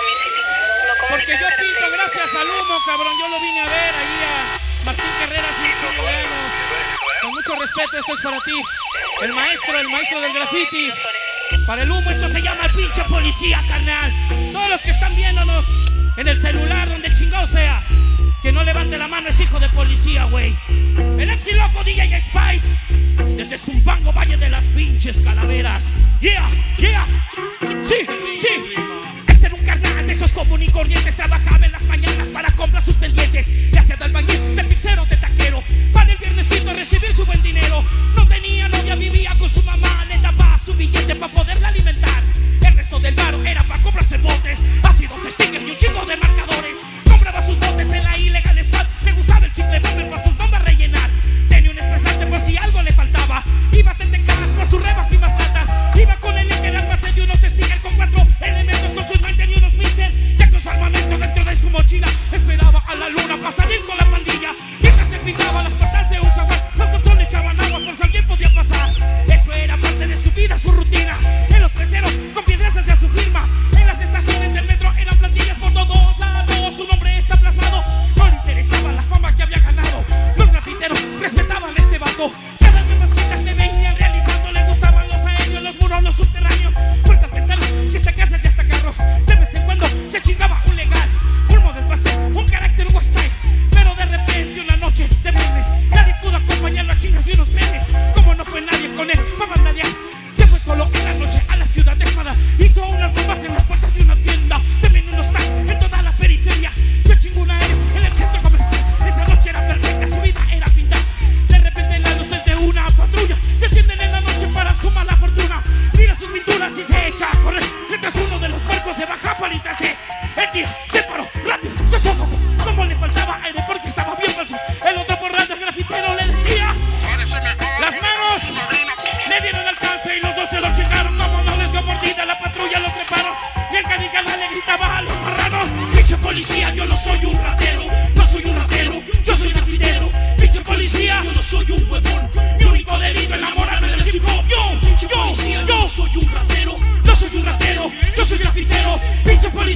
porque yo pinto gracias al Humo, cabrón. Yo lo vine a ver ahí a Martín Carreras y Chileanos. Con mucho respeto, esto es para ti, el maestro, el maestro del graffiti. Para el Humo esto se llama el pinche policía, carnal. Todos los que están viéndonos en el celular, donde chingado sea, que no levante la mano es hijo de policía, güey. El M C Loco D J Spice, desde Zumpango, Valle de las pinches calaveras. Yeah, yeah, sí, sí. Este era un carnal de esos comunes y corrientes. Trabajaba en las mañanas para comprar sus pendientes. Ya sea de albañil, de pizzero, de taquero. Para el viernesito recibir su buen dinero. No tenía novia, vivía con su mamá. Le daba su billete para poderla alimentar. El resto del varo era para comprarse botes, ácidos, stickers y un chingo de marcadores. Compraba sus botes en la ilegal spot. Le gustaba el chicle verde para sus bombas rellenar. Tenía un expresante por si algo le faltaba. Iba a tentecadas por sus rebas y más latas. Iba con el líder almacén de unos stickers con cuatro elementos. Con sus veinte y unos mixer, ya con su armamento dentro de su mochila. Esperaba a la luna para salir con la pandilla. Mientras se fijaba las patas de un zaguán, los otros le echaban agua por si alguien podía pasar. Eso era parte de su vida, su rutina. En los terceros con piedras hacia su firma. En las estaciones del metro eran plantillas por todos lados. Su nombre está plasmado. No le interesaba la fama que había ganado. Los grafiteros respetaban a este vato. Cada vez más cosas se venían realizando. Le gustaban los aéreos, los muros, los subterráneos. Puertas, ventanas, y hasta casas y hasta carros. De vez en cuando se chingaba un legal, un model pastel, un carácter west style. Pero de repente una noche de viernes nadie pudo acompañarlo a chingas y unos trenes. Como no fue nadie con él para bandarear, se fue solo en la noche a la ciudad de Espada. Hizo unas bombas en las puertas de una tienda. También unos tags en toda la periferia. Se chingó un aéreo en el centro comercial. Esa noche era perfecta, su vida era pintar. De repente las luces de una patrulla se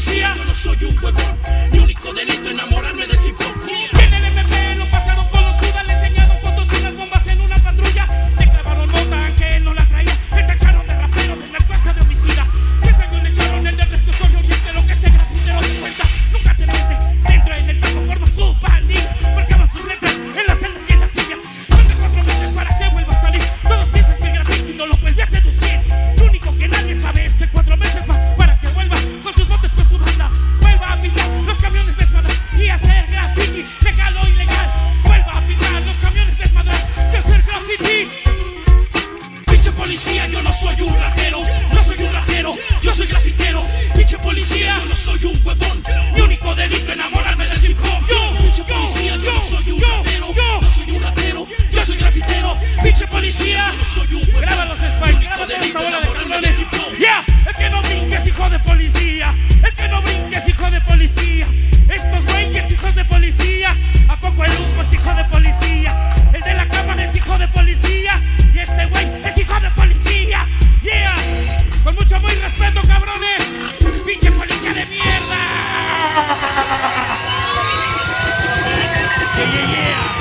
policía, yo no soy un huevón. Mi único delito enamorarme del hip hop. En el M P lo pasaron con los judas, le enseñaron fotos de unas bombas en una patrulla. Le clavaron nota que él no la traía, me tacharon de rapero, de narcoasta, de homicida. Diez años le echaron el del reclusorio y es de lo que este grafitero se cuenta. Nunca te miente, entra en el taco, forma su pandilla. Marcaban sus letras en las celdas y en la silla. Son de cuatro meses para que vuelva a salir. Todos piensan que el grafiti no lo vuelve a seducir. Lo único que nadie sabe es que cuatro meses va para que vuelva con sus botes, con su banda. Vuelva a pillar los camiones desmadrar y hacer graffiti, legal o ilegal. Vuelva a pillar los camiones desmadrar y hacer graffiti. Pinche policía, yo no soy un ratero, no soy un ratero, yo soy grafitero. Pinche policía, yo no soy un huevón. Mi único delito enamorarme del hip hop. Yo, Pinche yo, policía, yo yo, no soy un yo, ratero, yo. no soy un ratero, yo soy grafitero. Pinche policía, yo no soy un huevón. Graba los Mi Spice, único graba delito esta bola de enamorarme cabrones. del hip hop. Ya, el que no brinques, hijo de policía. El que no brinques, hijo de policía. Estos güeyes, hijos de policía. ¿A poco el humo es hijo de policía? El de la cámara es hijo de policía. Y este güey es hijo de policía. Yeah, con mucho amor y respeto, cabrones. Pinche policía de mierda. Yeah, yeah, yeah.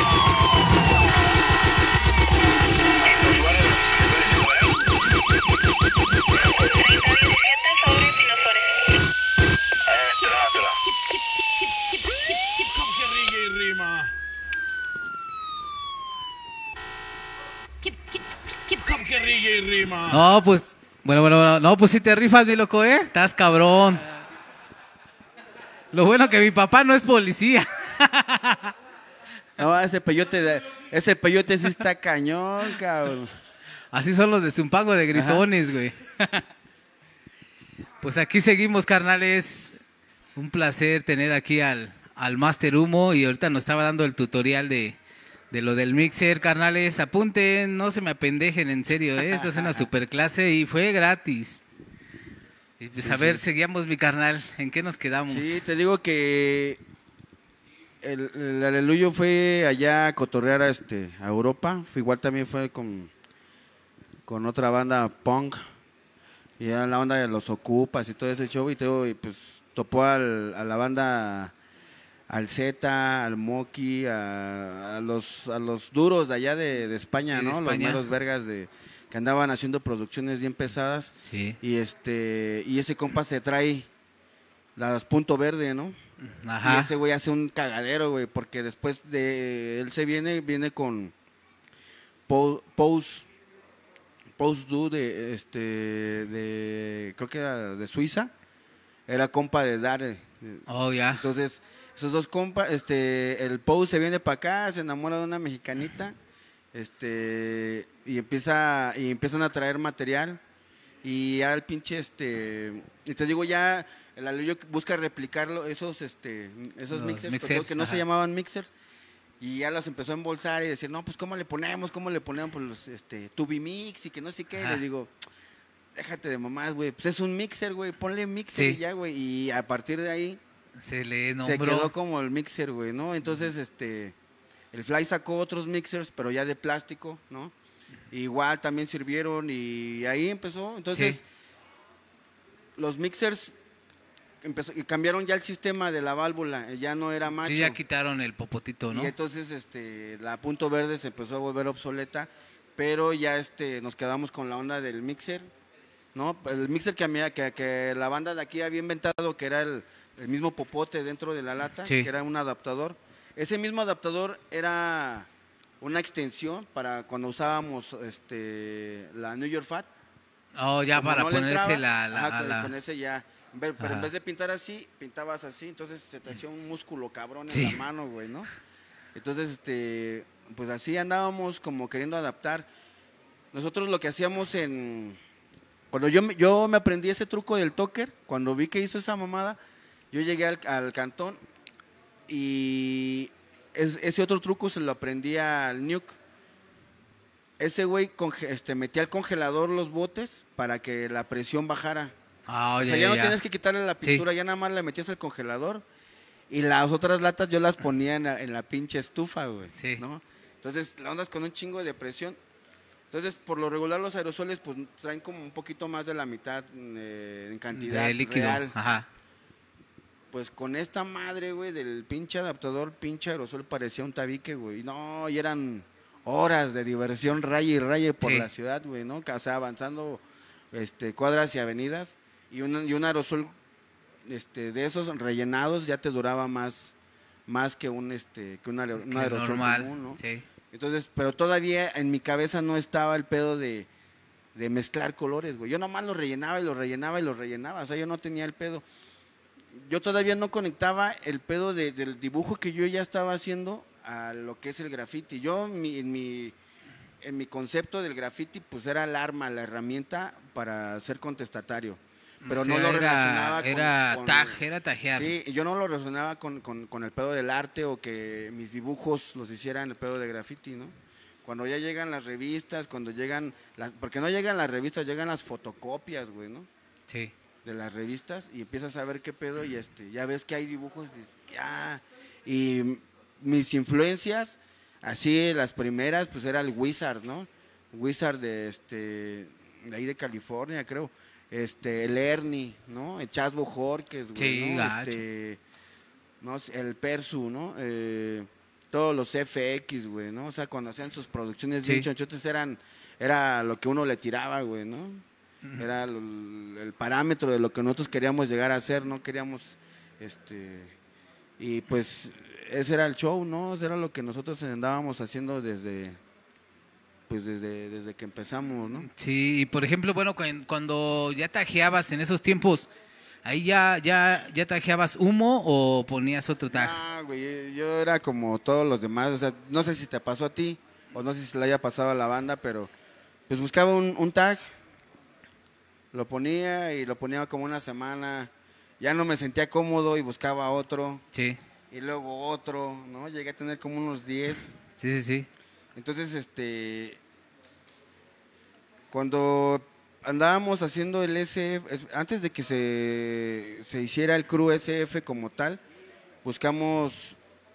Hip hop, guerrilla y rima. Hip hop, guerrilla y rima. No, pues, bueno, bueno, bueno, no, pues sí te rifas, mi loco, ¿eh? Estás cabrón. Lo bueno que mi papá no es policía. No, ese peyote, de- ese peyote sí está cañón, cabrón. Así son los de Zumpango de gritones, güey. Pues aquí seguimos, carnales. Un placer tener aquí al, al Master Humo y ahorita nos estaba dando el tutorial de, de lo del mixer, carnales. Apunten, no se me apendejen, en serio, ¿eh? Esto es una super clase y fue gratis. Y pues Sí, a ver, sí. seguíamos, mi carnal. ¿En qué nos quedamos? Sí, te digo que el, el Aleluyo fue allá a cotorrear a, este, a Europa. Fue, igual también fue con, con otra banda punk. Y era la onda de los Ocupas y todo ese show. Y, te digo, y pues topó al, a la banda, al Z, al Moki, a, a, los, a los duros de allá de, de España, Sí, de ¿no? España. Los meros vergas de, que andaban haciendo producciones bien pesadas. Sí. Y este y ese compa se trae las Punto Verde, ¿no? Y Ajá. ese güey hace un cagadero, güey, porque después de él se viene, viene con Po- Pose, Pose Du de este de creo que era de Suiza, era compa de Dare. Oh, ya. Entonces, esos dos compas, este, el Pose se viene para acá, se enamora de una mexicanita, este, y empieza, y empiezan a traer material, y ya el pinche, este, y te digo ya, el Aleluyo busca replicarlo, esos, este, esos Los mixers, mixers, pero que no ajá. se llamaban mixers, y ya los empezó a embolsar y decir, no, pues, ¿cómo le ponemos? ¿Cómo le ponemos? Pues, los, este, Tubimix y que no sé qué, y Ajá. le digo, déjate de mamás, güey, pues es un mixer, güey, ponle mixer Sí. y ya, güey, y a partir de ahí Se le se nombró. quedó como el mixer, güey, ¿no? Entonces, este, el Fly sacó otros mixers, pero ya de plástico, ¿no? Igual también sirvieron y ahí empezó. Entonces, Sí. los mixers empezó, y cambiaron ya el sistema de la válvula, ya no era macho. Sí, ya quitaron el popotito, ¿no? Y entonces, este, la Punto Verde se empezó a volver obsoleta, pero ya, este, nos quedamos con la onda del mixer, ¿no? El mixer que, a mí- que, que la banda de aquí había inventado, que era el, el mismo popote dentro de la lata, Sí. que era un adaptador. Ese mismo adaptador era una extensión para cuando usábamos este, la New York Fat. Oh, ya Como para no le ponerse entraba, la... la, ajá, con, la- con ese ya. En vez- Pero Ajá. en vez de pintar así, pintabas así, entonces se te hacía un músculo cabrón en Sí. la mano, güey, ¿no? Entonces, este, pues así andábamos como queriendo adaptar. Nosotros lo que hacíamos en... Cuando yo, me- yo me aprendí ese truco del toker, cuando vi que hizo esa mamada, yo llegué al, al cantón y es- ese otro truco se lo aprendí al Nuke. Ese güey conge- este, metía al congelador los botes para que la presión bajara. Ah, O ya, sea, ya no ya. tienes que quitarle la pintura, ya nada más la metías al congelador y las otras latas yo las ponía en la, en la pinche estufa, güey. Sí. ¿no? Entonces, la onda es con un chingo de presión. Entonces, por lo regular los aerosoles pues traen como un poquito más de la mitad eh, en cantidad De líquido. real. Ajá. pues con esta madre, güey, del pinche adaptador, pinche aerosol parecía un tabique, güey. No, y eran horas de diversión raya y raya por Sí. la ciudad, güey, ¿no? O sea, avanzando este, cuadras y avenidas. Y un, y un aerosol este, de esos rellenados ya te duraba más, más que un, este, que un, aer- un Que aerosol normal. común, ¿no? Sí. Entonces, pero todavía en mi cabeza no estaba el pedo de, de mezclar colores, güey. Yo nomás lo rellenaba y lo rellenaba y lo rellenaba. O sea, yo no tenía el pedo. Yo todavía no conectaba el pedo de- del dibujo que yo ya estaba haciendo a lo que es el graffiti. Yo mi- en, mi, en mi concepto del graffiti, pues era el arma, la herramienta para ser contestatario. Pero O no sea, lo era- relacionaba con... era con- taj, era tajear. Sí, y yo no lo relacionaba con, con, con el pedo del arte o que mis dibujos los hicieran el pedo de graffiti, ¿no? Cuando ya llegan las revistas, cuando llegan... Las, porque no llegan las revistas, llegan las fotocopias, güey, ¿no? Sí. De las revistas y empiezas a ver qué pedo y este ya ves que hay dibujos dices, ya y mis influencias así las primeras pues era el Wizard, ¿no? Wizard de este de ahí de California, creo. Este el Ernie, ¿no? El Chas Bojorquez, güey, Sí, ¿no? gacho. Este no sé, el Persu, ¿no? Eh, todos los F X, güey, ¿no? O sea, cuando hacían sus producciones bien Sí. chonchotes eran era lo que uno le tiraba, güey, ¿no? Era el, el parámetro de lo que nosotros queríamos llegar a hacer, no queríamos, este, y pues ese era el show, ¿no? Ese era lo que nosotros andábamos haciendo desde, pues desde, desde que empezamos, ¿no? Sí, y por ejemplo, bueno, cuen- cuando ya tajeabas en esos tiempos, ahí ya, ya, ya tajeabas humo o ponías otro tag. Ah, güey, yo era como todos los demás, o sea, no sé si te pasó a ti, o no sé si se le haya pasado a la banda, pero pues buscaba un, un tag, lo ponía y lo ponía como una semana, ya no me sentía cómodo y buscaba otro. Sí, Y luego otro, ¿no? Llegué a tener como unos diez. sí, sí, sí. Entonces, este, cuando andábamos haciendo el S F, es- antes de que se, se hiciera el crew S F como tal, buscamos,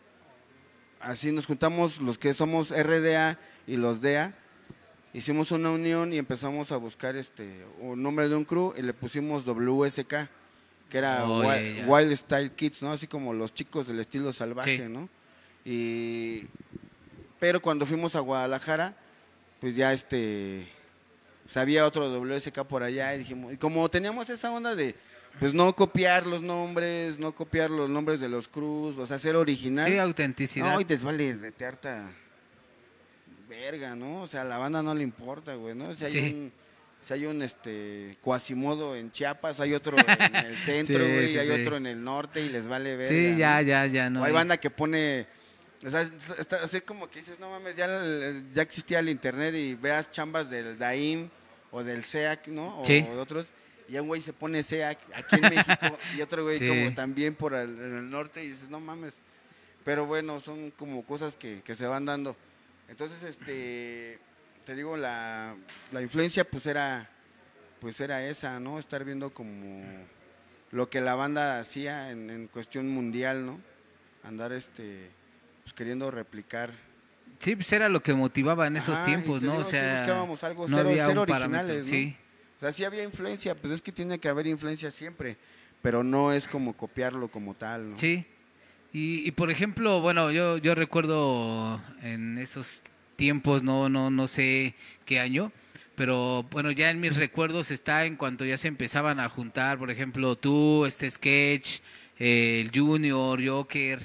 así nos juntamos los que somos R D A y los D A, hicimos una unión y empezamos a buscar este un nombre de un crew y le pusimos W S K, que era Oh, Wi- ya, ya. Wild Style Kids, ¿no? Así como los chicos del estilo salvaje, Sí. ¿no? Y pero cuando fuimos a Guadalajara, pues ya este pues había otro W S K por allá y dijimos, y como teníamos esa onda de pues no copiar los nombres, no copiar los nombres de los crews, o sea, ser original. Sí, autenticidad. No, y te vale rete harta verga, ¿no? O sea, a la banda no le importa, güey, ¿no? Si hay Sí. un, si hay un este Quasimodo en Chiapas, hay otro en el centro, Sí, güey, sí, y hay sí. otro en el norte y les vale verga. Sí, ya, ¿no? ya, ya, no. O hay hay- banda que pone, o sea, está así como que dices, no mames, ya, el- ya existía el internet y veas chambas del Daim o del SEAC, ¿no? O Sí. de otros. Y un güey se pone SEAC aquí en México y otro güey Sí. como también por el, en el norte y dices, no mames. Pero bueno, son como cosas que, que se van dando. Entonces, este, te digo, la, la influencia pues era, pues era esa, ¿no? Estar viendo como lo que la banda hacía en, en cuestión mundial, ¿no? Andar, este, pues queriendo replicar. Sí, pues era lo que motivaba en esos Ajá, y tiempos, te ¿no? digo, o sí sea, buscábamos algo no cero- había cero un parámetro, originales, ¿no? sí. O sea, sí había influencia, pues es que tiene que haber influencia siempre, pero no es como copiarlo como tal, ¿no? Sí. Y, y por ejemplo, bueno, yo, yo recuerdo en esos tiempos, no, no, no sé qué año, pero bueno, ya en mis recuerdos está en cuanto ya se empezaban a juntar, por ejemplo, tú, este Sketch, eh, el Junior, Joker,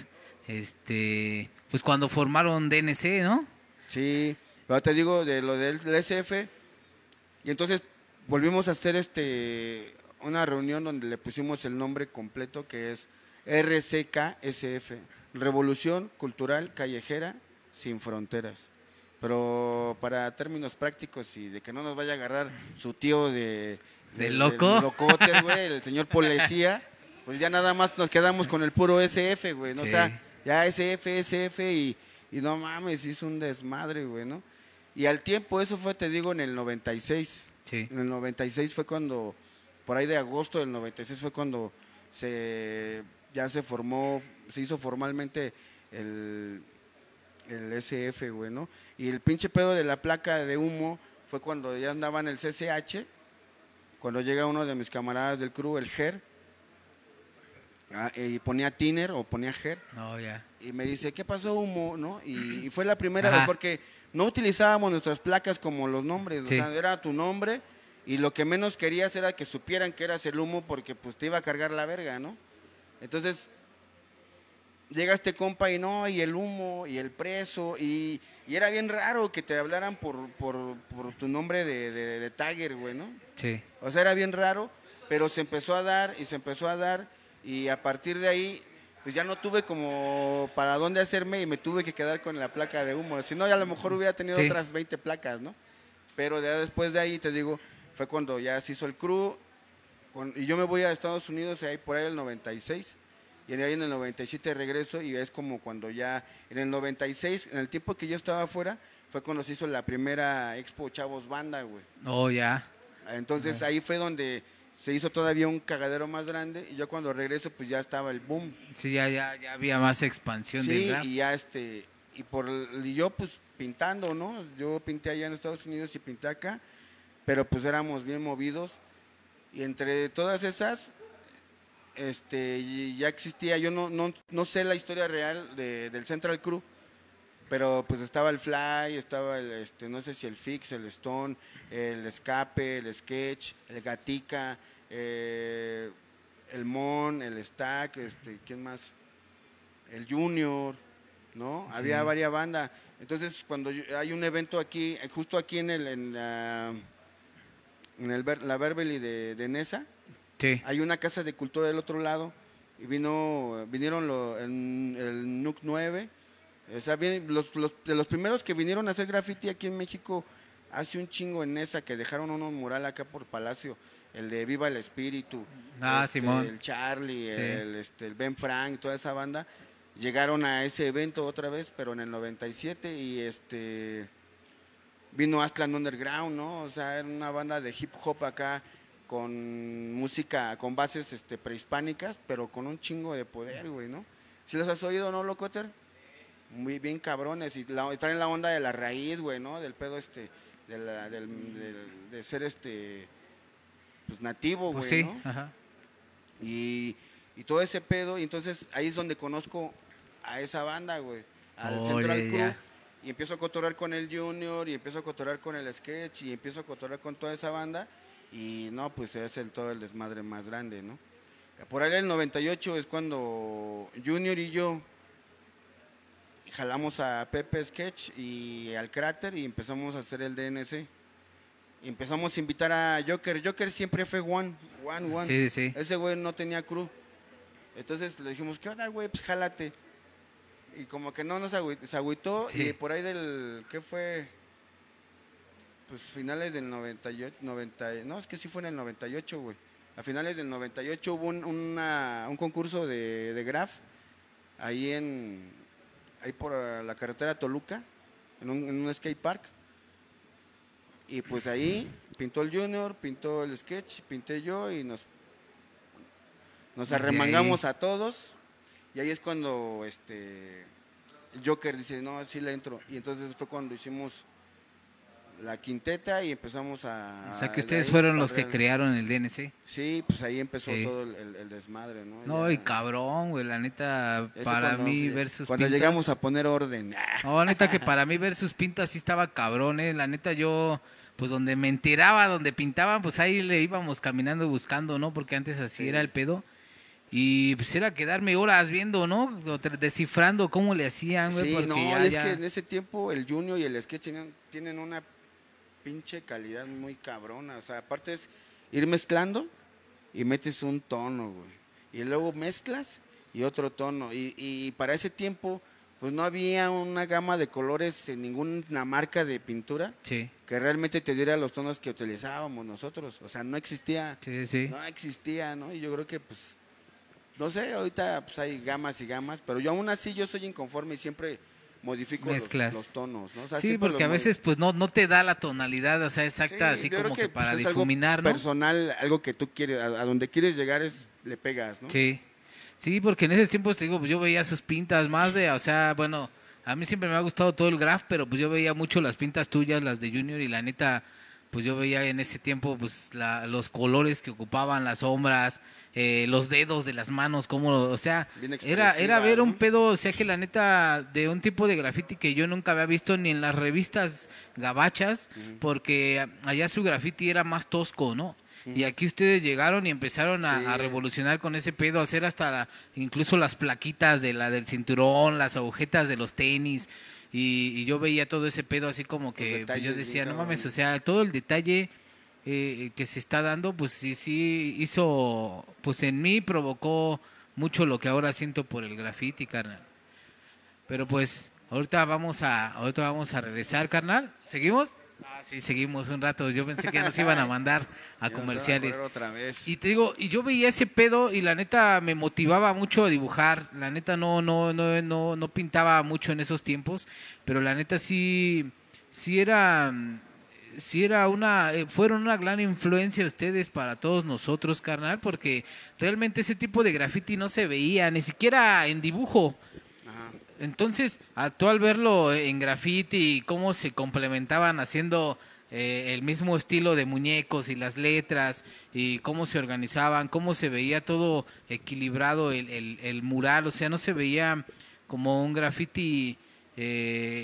este, pues cuando formaron D N C, ¿no? Sí, pero te digo de lo del S F, y entonces volvimos a hacer este una reunión donde le pusimos el nombre completo que es R C K S F, Revolución Cultural Callejera Sin Fronteras. Pero para términos prácticos y de que no nos vaya a agarrar su tío de... ¿De del- loco? del locote, güey, el señor policía, pues ya nada más nos quedamos con el puro S F, güey, ¿no? Sí. O sea, ya S F, S F y, y no mames, hizo un desmadre, güey, ¿no? Y al tiempo, eso fue, te digo, en el noventa y seis. Sí. En el noventa y seis fue cuando, por ahí de agosto del noventa y seis fue cuando se ya se formó, se hizo formalmente el, el S F, güey, ¿no? Y el pinche pedo de la placa de humo fue cuando ya andaba en el C C H, cuando llega uno de mis camaradas del crew, el Ger, Ah, y ponía thinner o ponía hair. No, ya. Y me dice, ¿qué pasó, humo? ¿No? Y, y fue la primera Ajá. vez porque no utilizábamos nuestras placas como los nombres. Sí. O sea, era tu nombre y lo que menos querías era que supieran que eras el humo porque pues te iba a cargar la verga, ¿no? Entonces, llega este compa y no, y el humo, y el preso, y, y era bien raro que te hablaran por, por, por tu nombre de, de, de Tiger, güey, ¿no? Sí. O sea, era bien raro, pero se empezó a dar y se empezó a dar y a partir de ahí, pues ya no tuve como para dónde hacerme y me tuve que quedar con la placa de humo. Si no, ya a lo mejor hubiera tenido Sí. otras veinte placas, ¿no? Pero ya después de ahí, te digo, fue cuando ya se hizo el crew con- y yo me voy a Estados Unidos ahí por ahí el noventa y seis y de ahí en el noventa y siete regreso y es como cuando ya, en el noventa y seis, en el tiempo que yo estaba afuera, fue cuando se hizo la primera Expo Chavos Banda, güey. Oh, ya. Entonces ahí fue donde se hizo todavía un cagadero más grande y yo cuando regreso pues ya estaba el boom. Sí, ya, ya, ya había más expansión del Sí, rap. y ya este, y por y yo pues pintando, ¿no? Yo pinté allá en Estados Unidos y pinté acá, pero pues éramos bien movidos y entre todas esas este y ya existía, yo no, no, no sé la historia real de, del Central Crew, pero pues estaba el Fly, estaba el, este, no sé si el Fix, el Stone, el Escape, el Sketch, el Gatica, eh, el Mon, el Stack, este, ¿quién más? El Junior, ¿no? Sí. Había varias bandas. Entonces, cuando yo- hay un evento aquí, eh, justo aquí en el en la, en el Ver- la Beverly de, de Nesa, Sí. hay una casa de cultura del otro lado y vino vinieron lo- en el N U C nueve. O sea, bien, los, los- de los primeros que vinieron a hacer graffiti aquí en México hace un chingo en esa, que dejaron uno mural acá por Palacio, el de Viva el Espíritu, Ah, este, Simón. el Charlie, Sí. el, este, el Ben Frank, toda esa banda, llegaron a ese evento otra vez, pero en el noventa y siete y este vino Aztlán Underground, ¿no? O sea, era una banda de hip hop acá con música, con bases este, prehispánicas, pero con un chingo de poder, güey, ¿no? ¿Sí los has oído, no, Locoter? Muy bien cabrones y, la, y traen la onda de la raíz, güey, ¿no? Del pedo este, de, la, del, del- de ser este, pues nativo, güey, Pues sí, ¿no? ajá. Y, y todo ese pedo, y entonces ahí es donde conozco a esa banda, güey, al Oh, Central ya, Crew, ya. y empiezo a cotorrear con el Junior, y empiezo a cotorrear con el Sketch, y empiezo a cotorrear con toda esa banda, y no, pues es el, todo el desmadre más grande, ¿no? Por ahí el noventa y ocho es cuando Junior y yo jalamos a Pepe Sketch y al Cráter y empezamos a hacer el D N C. Y empezamos a invitar a Joker. Joker siempre fue one, one, one. Sí, sí. Ese güey no tenía crew. Entonces le dijimos, ¿qué onda, güey? Pues jálate. Y como que no nos agüi- se agüitó Sí. y por ahí del, ¿qué fue? Pues finales del noventa y ocho, noventa, no, es que sí fue en el noventa y ocho, güey. A finales del noventa y ocho hubo un, una- un concurso de, de graf ahí en, ahí por la carretera Toluca, en un, en un skate park. Y pues ahí pintó el Junior, pintó el Sketch, pinté yo y nos, nos Y de arremangamos ahí- a todos. Y ahí es cuando este Joker dice, no, sí le entro. Y entonces fue cuando hicimos la quinteta y empezamos a... O sea, que de ustedes ahí fueron los para que el- crearon el D N C. Sí, pues ahí empezó Sí. todo el, el- el desmadre, ¿no? No, Ya- y cabrón, güey, la neta, eso para cuando- mí sí, ver sus Cuando pintas... llegamos a poner orden. No, neta que para mí ver sus pintas sí estaba cabrón, eh. La neta yo, pues donde me enteraba, donde pintaban, pues ahí le íbamos caminando buscando, ¿no? Porque antes así Sí. era el pedo. Y pues era quedarme horas viendo, ¿no? O tra- Descifrando cómo le hacían, güey. Sí, porque no, ya- es ya- que en ese tiempo el Junior y el Sketch tienen, tienen una pinche calidad muy cabrona. O sea, aparte es ir mezclando y metes un tono, güey. Y luego mezclas y otro tono. Y, y para ese tiempo, pues no había una gama de colores en ninguna marca de pintura Sí, que realmente te diera los tonos que utilizábamos nosotros. O sea, no existía. sí, sí. No existía, ¿no? Y yo creo que, pues, no sé, ahorita pues hay gamas y gamas, pero yo aún así yo soy inconforme y siempre modifico los, Mezclas. los tonos, ¿no? O sea, Sí, siempre porque a los veces pues no, no te da la tonalidad, o sea, exacta, Sí, así yo creo como que, pues, para es algo difuminar, ¿no? personal, algo que tú quieres, a, a donde quieres llegar es, le pegas, ¿no? Sí, sí, porque en esos tiempos te digo, pues yo veía sus pintas más de, o sea, bueno, a mí siempre me ha gustado todo el graph, pero pues yo veía mucho las pintas tuyas, las de Junior, y la neta, pues yo veía en ese tiempo pues la, los colores que ocupaban las sombras, eh, los dedos de las manos, como, o sea, Bien era, era expresiva, ver ¿no? un pedo, o sea que la neta, de un tipo de graffiti que yo nunca había visto ni en las revistas gabachas, porque allá su graffiti era más tosco, ¿no? Y aquí ustedes llegaron y empezaron a, Sí. a revolucionar con ese pedo, a hacer hasta la- incluso las plaquitas de la del cinturón, las agujetas de los tenis. Y, y yo veía todo ese pedo así como que pues, detalles yo bien decía, no mames, o cabrones. sea, todo el detalle eh, que se está dando, pues sí, sí hizo, pues en mí provocó mucho lo que ahora siento por el graffiti, carnal. Pero pues ahorita vamos a, ahorita vamos a regresar, carnal. ¿Seguimos? Ah, sí, seguimos un rato. Yo pensé que nos iban a mandar a Ya nos van a comerciales. correr otra vez. Y te digo, y yo veía ese pedo y la neta me motivaba mucho a dibujar. La neta no, no, no, no, no pintaba mucho en esos tiempos, pero la neta sí, sí era, sí era una, eh, fueron una gran influencia ustedes para todos nosotros, carnal, porque realmente ese tipo de graffiti no se veía, ni siquiera en dibujo. Ajá. Entonces, a tú al verlo en graffiti y cómo se complementaban haciendo eh, el mismo estilo de muñecos y las letras y cómo se organizaban, cómo se veía todo equilibrado el, el, el mural, o sea, no se veía como un graffiti eh,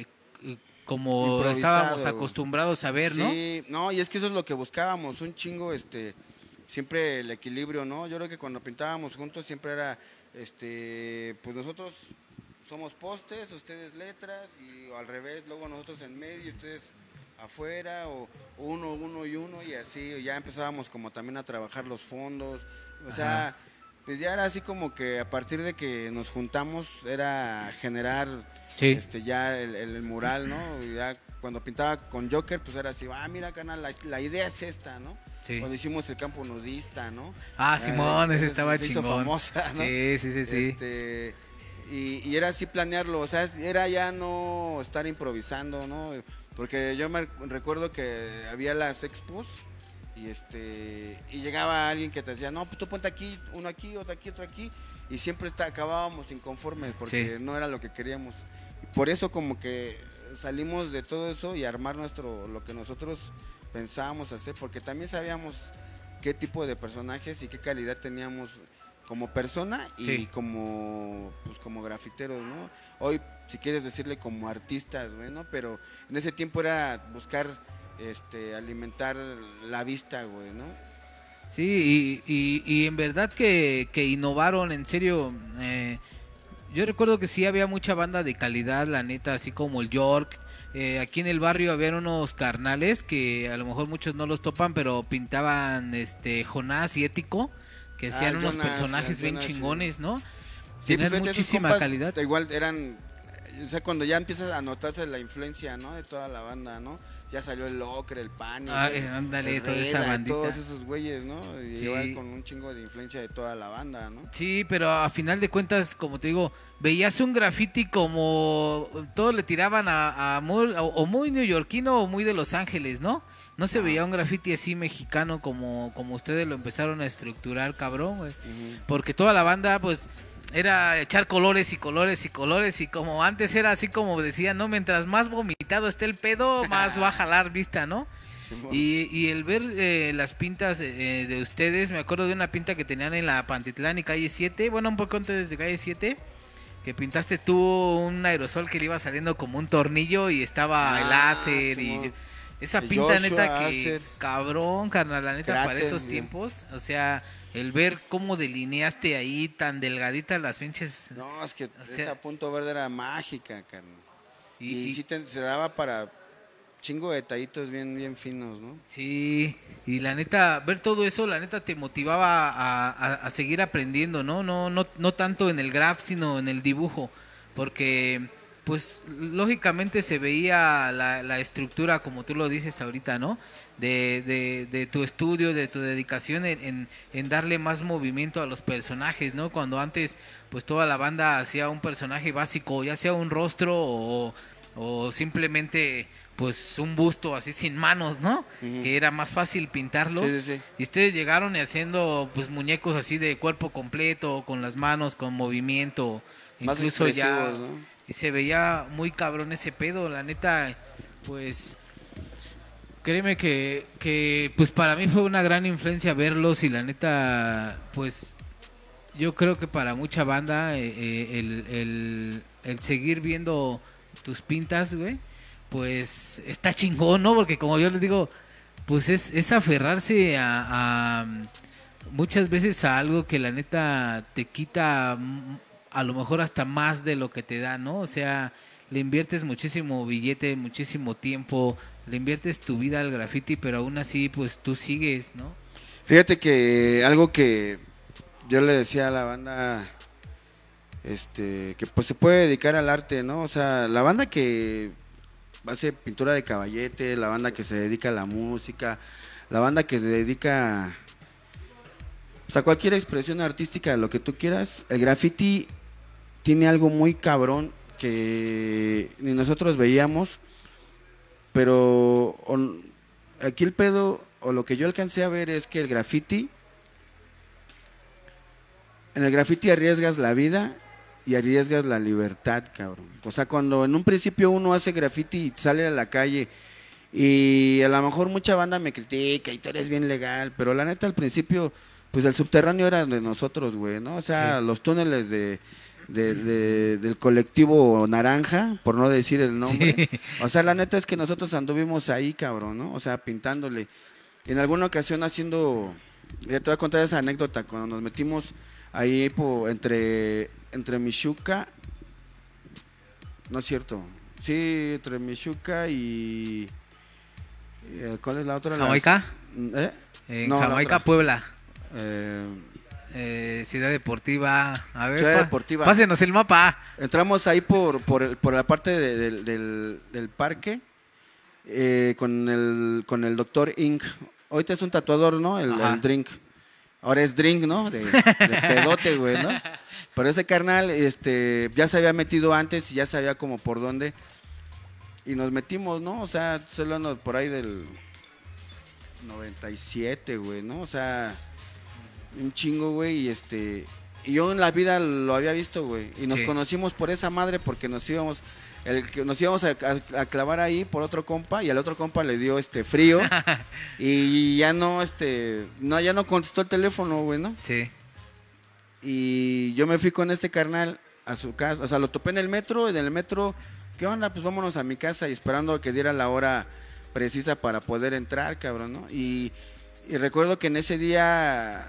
como Improvisado. estábamos acostumbrados a ver, ¿no? Sí, no, y es que eso es lo que buscábamos, un chingo, este, siempre el equilibrio, ¿no? Yo creo que cuando pintábamos juntos siempre era, este, pues nosotros somos postes, ustedes letras, y al revés, luego nosotros en medio, ustedes afuera, o uno, uno y uno, y así, ya empezábamos como también a trabajar los fondos, o sea, pues ya era así como que a partir de que nos juntamos era generar Sí. este ya el, el- el mural, ¿no? Ya cuando pintaba con Joker, pues era así, ah, mira, canal, la, la idea es esta, ¿no? Sí. Cuando hicimos el campo nudista, ¿no? Ah, Simón, ese esa estaba se hizo chingón. famosa, ¿no? Sí, sí, sí, sí. Este, y, y era así planearlo, o sea, es- era ya no estar improvisando, ¿no? Porque yo me recuerdo que había las expos y este y llegaba alguien que te decía, no, pues tú ponte aquí, uno aquí, otro aquí, otro aquí, y siempre está, acabábamos inconformes porque Sí. no era lo que queríamos. Por eso como que salimos de todo eso y armar nuestro lo que nosotros pensábamos hacer, porque también sabíamos qué tipo de personajes y qué calidad teníamos como persona y Sí. como pues como grafiteros, ¿no? Hoy si quieres decirle como artistas, güey, ¿no? Pero en ese tiempo era buscar este alimentar la vista, güey, ¿no? Sí, y, y, y en verdad que, que innovaron, en serio. eh, yo recuerdo que sí había mucha banda de calidad, la neta, así como el York. Eh, aquí en el barrio habían unos carnales que a lo mejor muchos no los topan, pero pintaban este Jonás y Ético, que Ah, hacían unos Jonas, personajes el bien Jonas, sí. chingones, ¿no? Sí, Tenían pues, fíjate, esos muchísima compas, calidad. Igual eran, o sea, cuando ya empiezas a notarse la influencia, ¿no? De toda la banda, ¿no? Ya salió el Locre, el Panic, Ah, el- eh, ándale, el toda esa Reda, bandita. todos esos güeyes, ¿no? Y Sí. igual con un chingo de influencia de toda la banda, ¿no? Sí, pero a final de cuentas, como te digo, veías un graffiti como todos le tiraban a, a muy, o, o muy neoyorquino o muy de Los Ángeles, ¿no? No se veía un graffiti así mexicano como, como ustedes lo empezaron a estructurar, cabrón, güey. Porque toda la banda, pues, era echar colores y colores y colores y como antes era así como decían, ¿no? Mientras más vomitado esté el pedo, más va a jalar vista, ¿no? Simón. Y, y el ver eh, las pintas eh, de ustedes, me acuerdo de una pinta que tenían en la Pantitlán y calle siete, bueno, un poco antes de calle siete, que pintaste tú un aerosol que le iba saliendo como un tornillo y estaba Ah, el láser Simón. y esa El pinta Joshua neta que Acer. cabrón, carnal, la neta para Kraten, esos ya. tiempos, o sea, el ver cómo delineaste ahí tan delgaditas las pinches No, es que O sea- esa punto verde era mágica, carnal. y, Y, y- sí te- se daba para chingo de detallitos bien, bien finos, ¿no? sí, y la neta, ver todo eso, la neta te motivaba a, a- a seguir aprendiendo, ¿no? No, no, no tanto en el graph, sino en el dibujo, porque pues lógicamente se veía la, la estructura, como tú lo dices ahorita, ¿no? De, de, de tu estudio, de tu dedicación en, en, en darle más movimiento a los personajes, ¿no? Cuando antes, pues toda la banda hacía un personaje básico, ya sea un rostro o, o simplemente pues un busto así sin manos, ¿no? Ujú. Que era más fácil pintarlo. Sí, sí, sí. Y ustedes llegaron y haciendo pues muñecos así de cuerpo completo, con las manos, con movimiento, Más incluso ya expresivos, ¿no? y se veía muy cabrón ese pedo, la neta, pues créeme que, que pues para mí fue una gran influencia verlos y la neta, pues yo creo que para mucha banda eh, eh, el, el, el seguir viendo tus pintas, güey, pues está chingón, ¿no? Porque como yo les digo, pues es, es aferrarse a, a muchas veces a algo que la neta te quita a lo mejor hasta más de lo que te da, ¿no? O sea, le inviertes muchísimo billete, muchísimo tiempo, le inviertes tu vida al graffiti, pero aún así pues tú sigues, ¿no? Fíjate que algo que yo le decía a la banda, este, que pues se puede dedicar al arte, ¿no? O sea, la banda que hace pintura de caballete, la banda que se dedica a la música, la banda que se dedica o sea, cualquier expresión artística, lo que tú quieras, el graffiti tiene algo muy cabrón que ni nosotros veíamos, pero on, aquí el pedo, o lo que yo alcancé a ver es que el graffiti, en el graffiti arriesgas la vida y arriesgas la libertad, cabrón. O sea, cuando en un principio uno hace graffiti y sale a la calle y a lo mejor mucha banda me critica y tú eres bien legal, pero la neta al principio, pues el subterráneo era de nosotros, güey, ¿no? O sea, sí. Los túneles de, de, de, del colectivo Naranja, por no decir el nombre. Sí. O sea, la neta es que nosotros anduvimos ahí, cabrón, ¿no? O sea, pintándole. En alguna ocasión haciendo, ya te voy a contar esa anécdota, cuando nos metimos ahí po, entre, entre Michuca, no es cierto, sí, entre Michuca y... ¿Cuál es la otra? ¿Jamaica? ¿Eh? En no, Jamaica, Puebla. Eh, eh, Ciudad Deportiva. A ver, Ciudad pa, Deportiva. Pásenos el mapa. Entramos ahí por, por, el, por la parte de, de, del, del parque eh, con el con el doctor Inc. Ahorita es un tatuador, ¿no? El, el Drink. Ahora es Drink, ¿no? De, de pedote, güey, ¿no? Pero ese carnal este, ya se había metido antes y ya sabía como por dónde. Y nos metimos, ¿no? O sea, solo por ahí del noventa y siete, güey, ¿no? O sea, un chingo, güey, y este... Y yo en la vida lo había visto, güey. Y nos sí. conocimos por esa madre porque nos íbamos... El, nos íbamos a, a, a clavar ahí por otro compa y al otro compa le dio este frío y ya no, este... No, ya no contestó el teléfono, güey, ¿no? Sí. Y yo me fui con este carnal a su casa, o sea, lo topé en el metro, en el metro... ¿Qué onda? Pues vámonos a mi casa y esperando a que diera la hora precisa para poder entrar, cabrón, ¿no? Y, y recuerdo que en ese día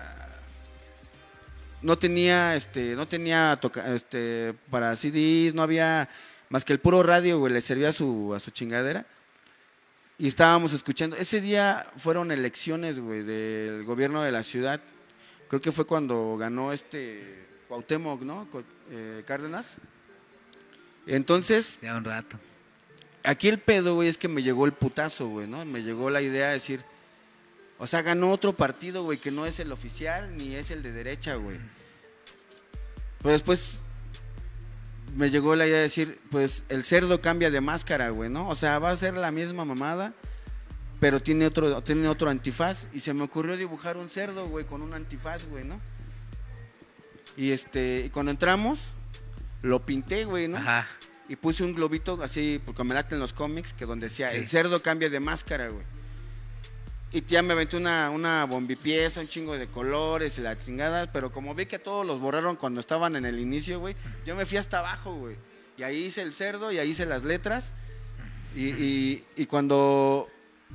no tenía, este, no tenía toca, este, para C Ds, no había más que el puro radio, güey, le servía a su, a su chingadera. Y estábamos escuchando. Ese día fueron elecciones, güey, del gobierno de la ciudad. Creo que fue cuando ganó este Cuauhtémoc, ¿no? Eh, Cárdenas. Entonces, ya un rato. Aquí el pedo, güey, es que me llegó el putazo, güey, ¿no? Me llegó la idea de decir, o sea, ganó otro partido, güey, que no es el oficial ni es el de derecha, güey. Pues después me llegó la idea de decir, pues el cerdo cambia de máscara, güey, ¿no? O sea, va a ser la misma mamada, pero tiene otro, tiene otro antifaz. Y se me ocurrió dibujar un cerdo, güey, con un antifaz, güey, ¿no? Y este, y cuando entramos, lo pinté, güey, ¿no? Ajá. Y puse un globito así, porque me late en los cómics, que donde decía, sí. El cerdo cambia de máscara, güey. Y ya me aventé una, una bombipieza, un chingo de colores y la chingada, pero como vi que todos los borraron cuando estaban en el inicio, güey, yo me fui hasta abajo, güey. Y ahí hice el cerdo y ahí hice las letras. Y, y, y cuando...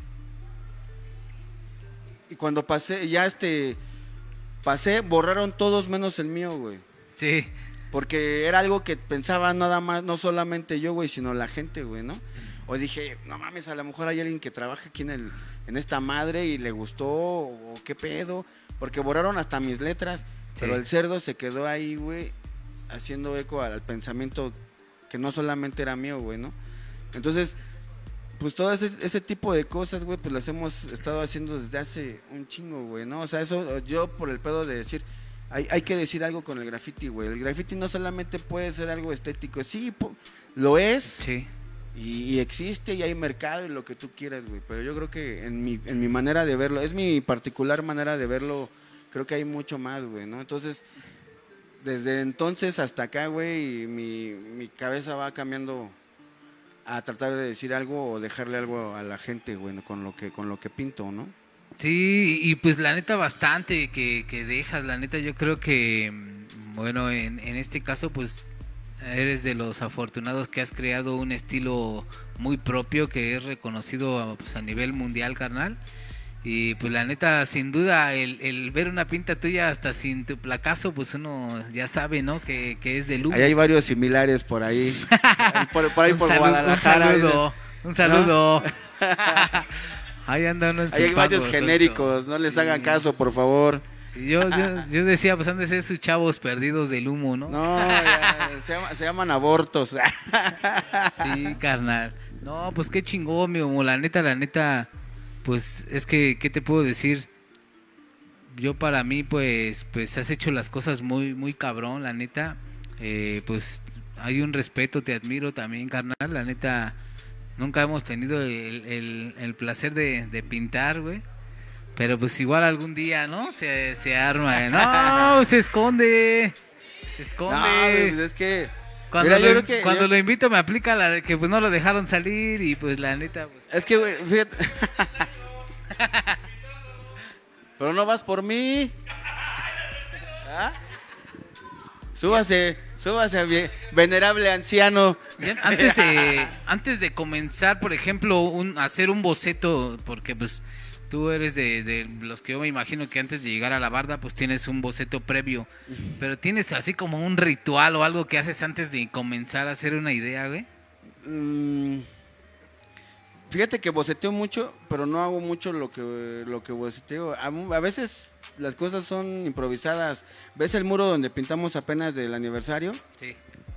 Y cuando pasé, ya este... Pasé, borraron todos menos el mío, güey. Sí. Porque era algo que pensaba nada más, no solamente yo, güey, sino la gente, güey, ¿no? O dije, no mames, a lo mejor hay alguien que trabaja aquí en, el, en esta madre y le gustó, o qué pedo. Porque borraron hasta mis letras, sí. Pero el cerdo se quedó ahí, güey, haciendo eco al, al pensamiento que no solamente era mío, güey, ¿no? Entonces, pues todo ese, ese tipo de cosas, güey, pues las hemos estado haciendo desde hace un chingo, güey, ¿no? O sea, eso yo por el pedo de decir... Hay, hay que decir algo con el graffiti, güey. El graffiti no solamente puede ser algo estético, sí, po, lo es, sí. y, y existe y hay mercado y lo que tú quieras, güey. Pero yo creo que en mi, en mi manera de verlo, es mi particular manera de verlo, creo que hay mucho más, güey, ¿no? Entonces, desde entonces hasta acá, güey, mi, mi cabeza va cambiando a tratar de decir algo o dejarle algo a la gente, güey, con lo que, con lo que pinto, ¿no? Sí, y pues la neta bastante que, que dejas, la neta yo creo que, bueno, en, en este caso pues eres de los afortunados que has creado un estilo muy propio que es reconocido pues, a nivel mundial, carnal. Y pues la neta, sin duda, el, el ver una pinta tuya hasta sin tu placazo, pues uno ya sabe, ¿no? Que, que es de lujo. Ahí hay varios similares por ahí, por, por ahí un por saludo, Guadalajara. Un saludo, un saludo. ¿No? Ahí andan en Ahí hay varios genéricos, no les sí. hagan caso, por favor. Sí, yo, yo, yo decía, pues han de ser sus chavos perdidos del humo, ¿no? No, ya, se, llama, se llaman abortos. Sí, carnal. No, pues qué chingón, mi homo, la neta, la neta, pues es que, ¿qué te puedo decir? Yo para mí, pues, pues has hecho las cosas muy, muy cabrón, la neta. Eh, pues hay un respeto, te admiro también, carnal, la neta. Nunca hemos tenido el, el, el placer de, de pintar, güey. Pero pues igual algún día, ¿no? Se, se arma. No, se esconde. Se esconde. No, pues es que... Cuando, mira, lo, yo creo que cuando yo... lo invito me aplica la de que pues no lo dejaron salir y pues la neta... Pues... Es que, güey, fíjate... Pero no vas por mí. ¿Ah? Súbase, súbase, venerable anciano. Bien, antes de antes de comenzar, por ejemplo, un, hacer un boceto, porque pues tú eres de, de los que yo me imagino que antes de llegar a la barda, pues tienes un boceto previo, pero tienes así como un ritual o algo que haces antes de comenzar a hacer una idea, güey. Mm, fíjate que boceteo mucho, pero no hago mucho lo que lo que boceteo. A, a veces las cosas son improvisadas. ¿Ves el muro donde pintamos apenas del aniversario? Sí.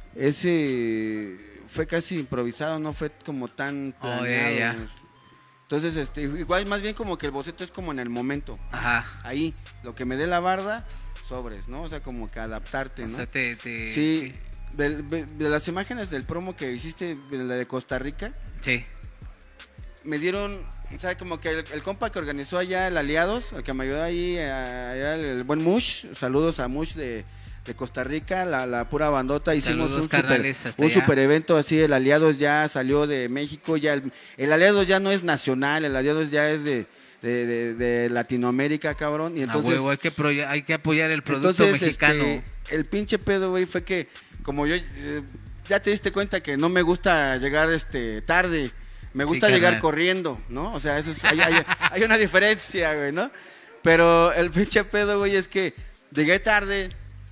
Ese fue casi improvisado, no fue como tan planeado. Oh, yeah, yeah. Entonces, este, igual más bien como que el boceto es como en el momento. Ajá. Ahí, lo que me dé la barda, sobres, ¿no? O sea, como que adaptarte, O ¿no? sea, te, te- Sí, de, de- de las imágenes del promo que hiciste, de la de Costa Rica, Sí. me dieron, ¿sabes? Como que el, el compa que organizó allá el Aliados, el que me ayudó ahí, eh, allá el, el buen Mush, saludos a Mush de, de Costa Rica, la, la pura bandota, hicimos Saludos, un super, carnales, hasta un allá. super evento así, el Aliados ya salió de México, ya el, el Aliados ya no es nacional, el Aliados ya es de, de, de, de Latinoamérica, cabrón, y entonces... a huevo, hay que, proya- hay que apoyar el producto Entonces, mexicano. este, el pinche pedo, güey, fue que como yo eh, ya te diste cuenta que no me gusta llegar este tarde, me gusta Sí, llegar carnal. corriendo, ¿no? O sea, eso es, hay, hay- hay una diferencia, güey, ¿no? Pero el pinche pedo, güey, es que llegué tarde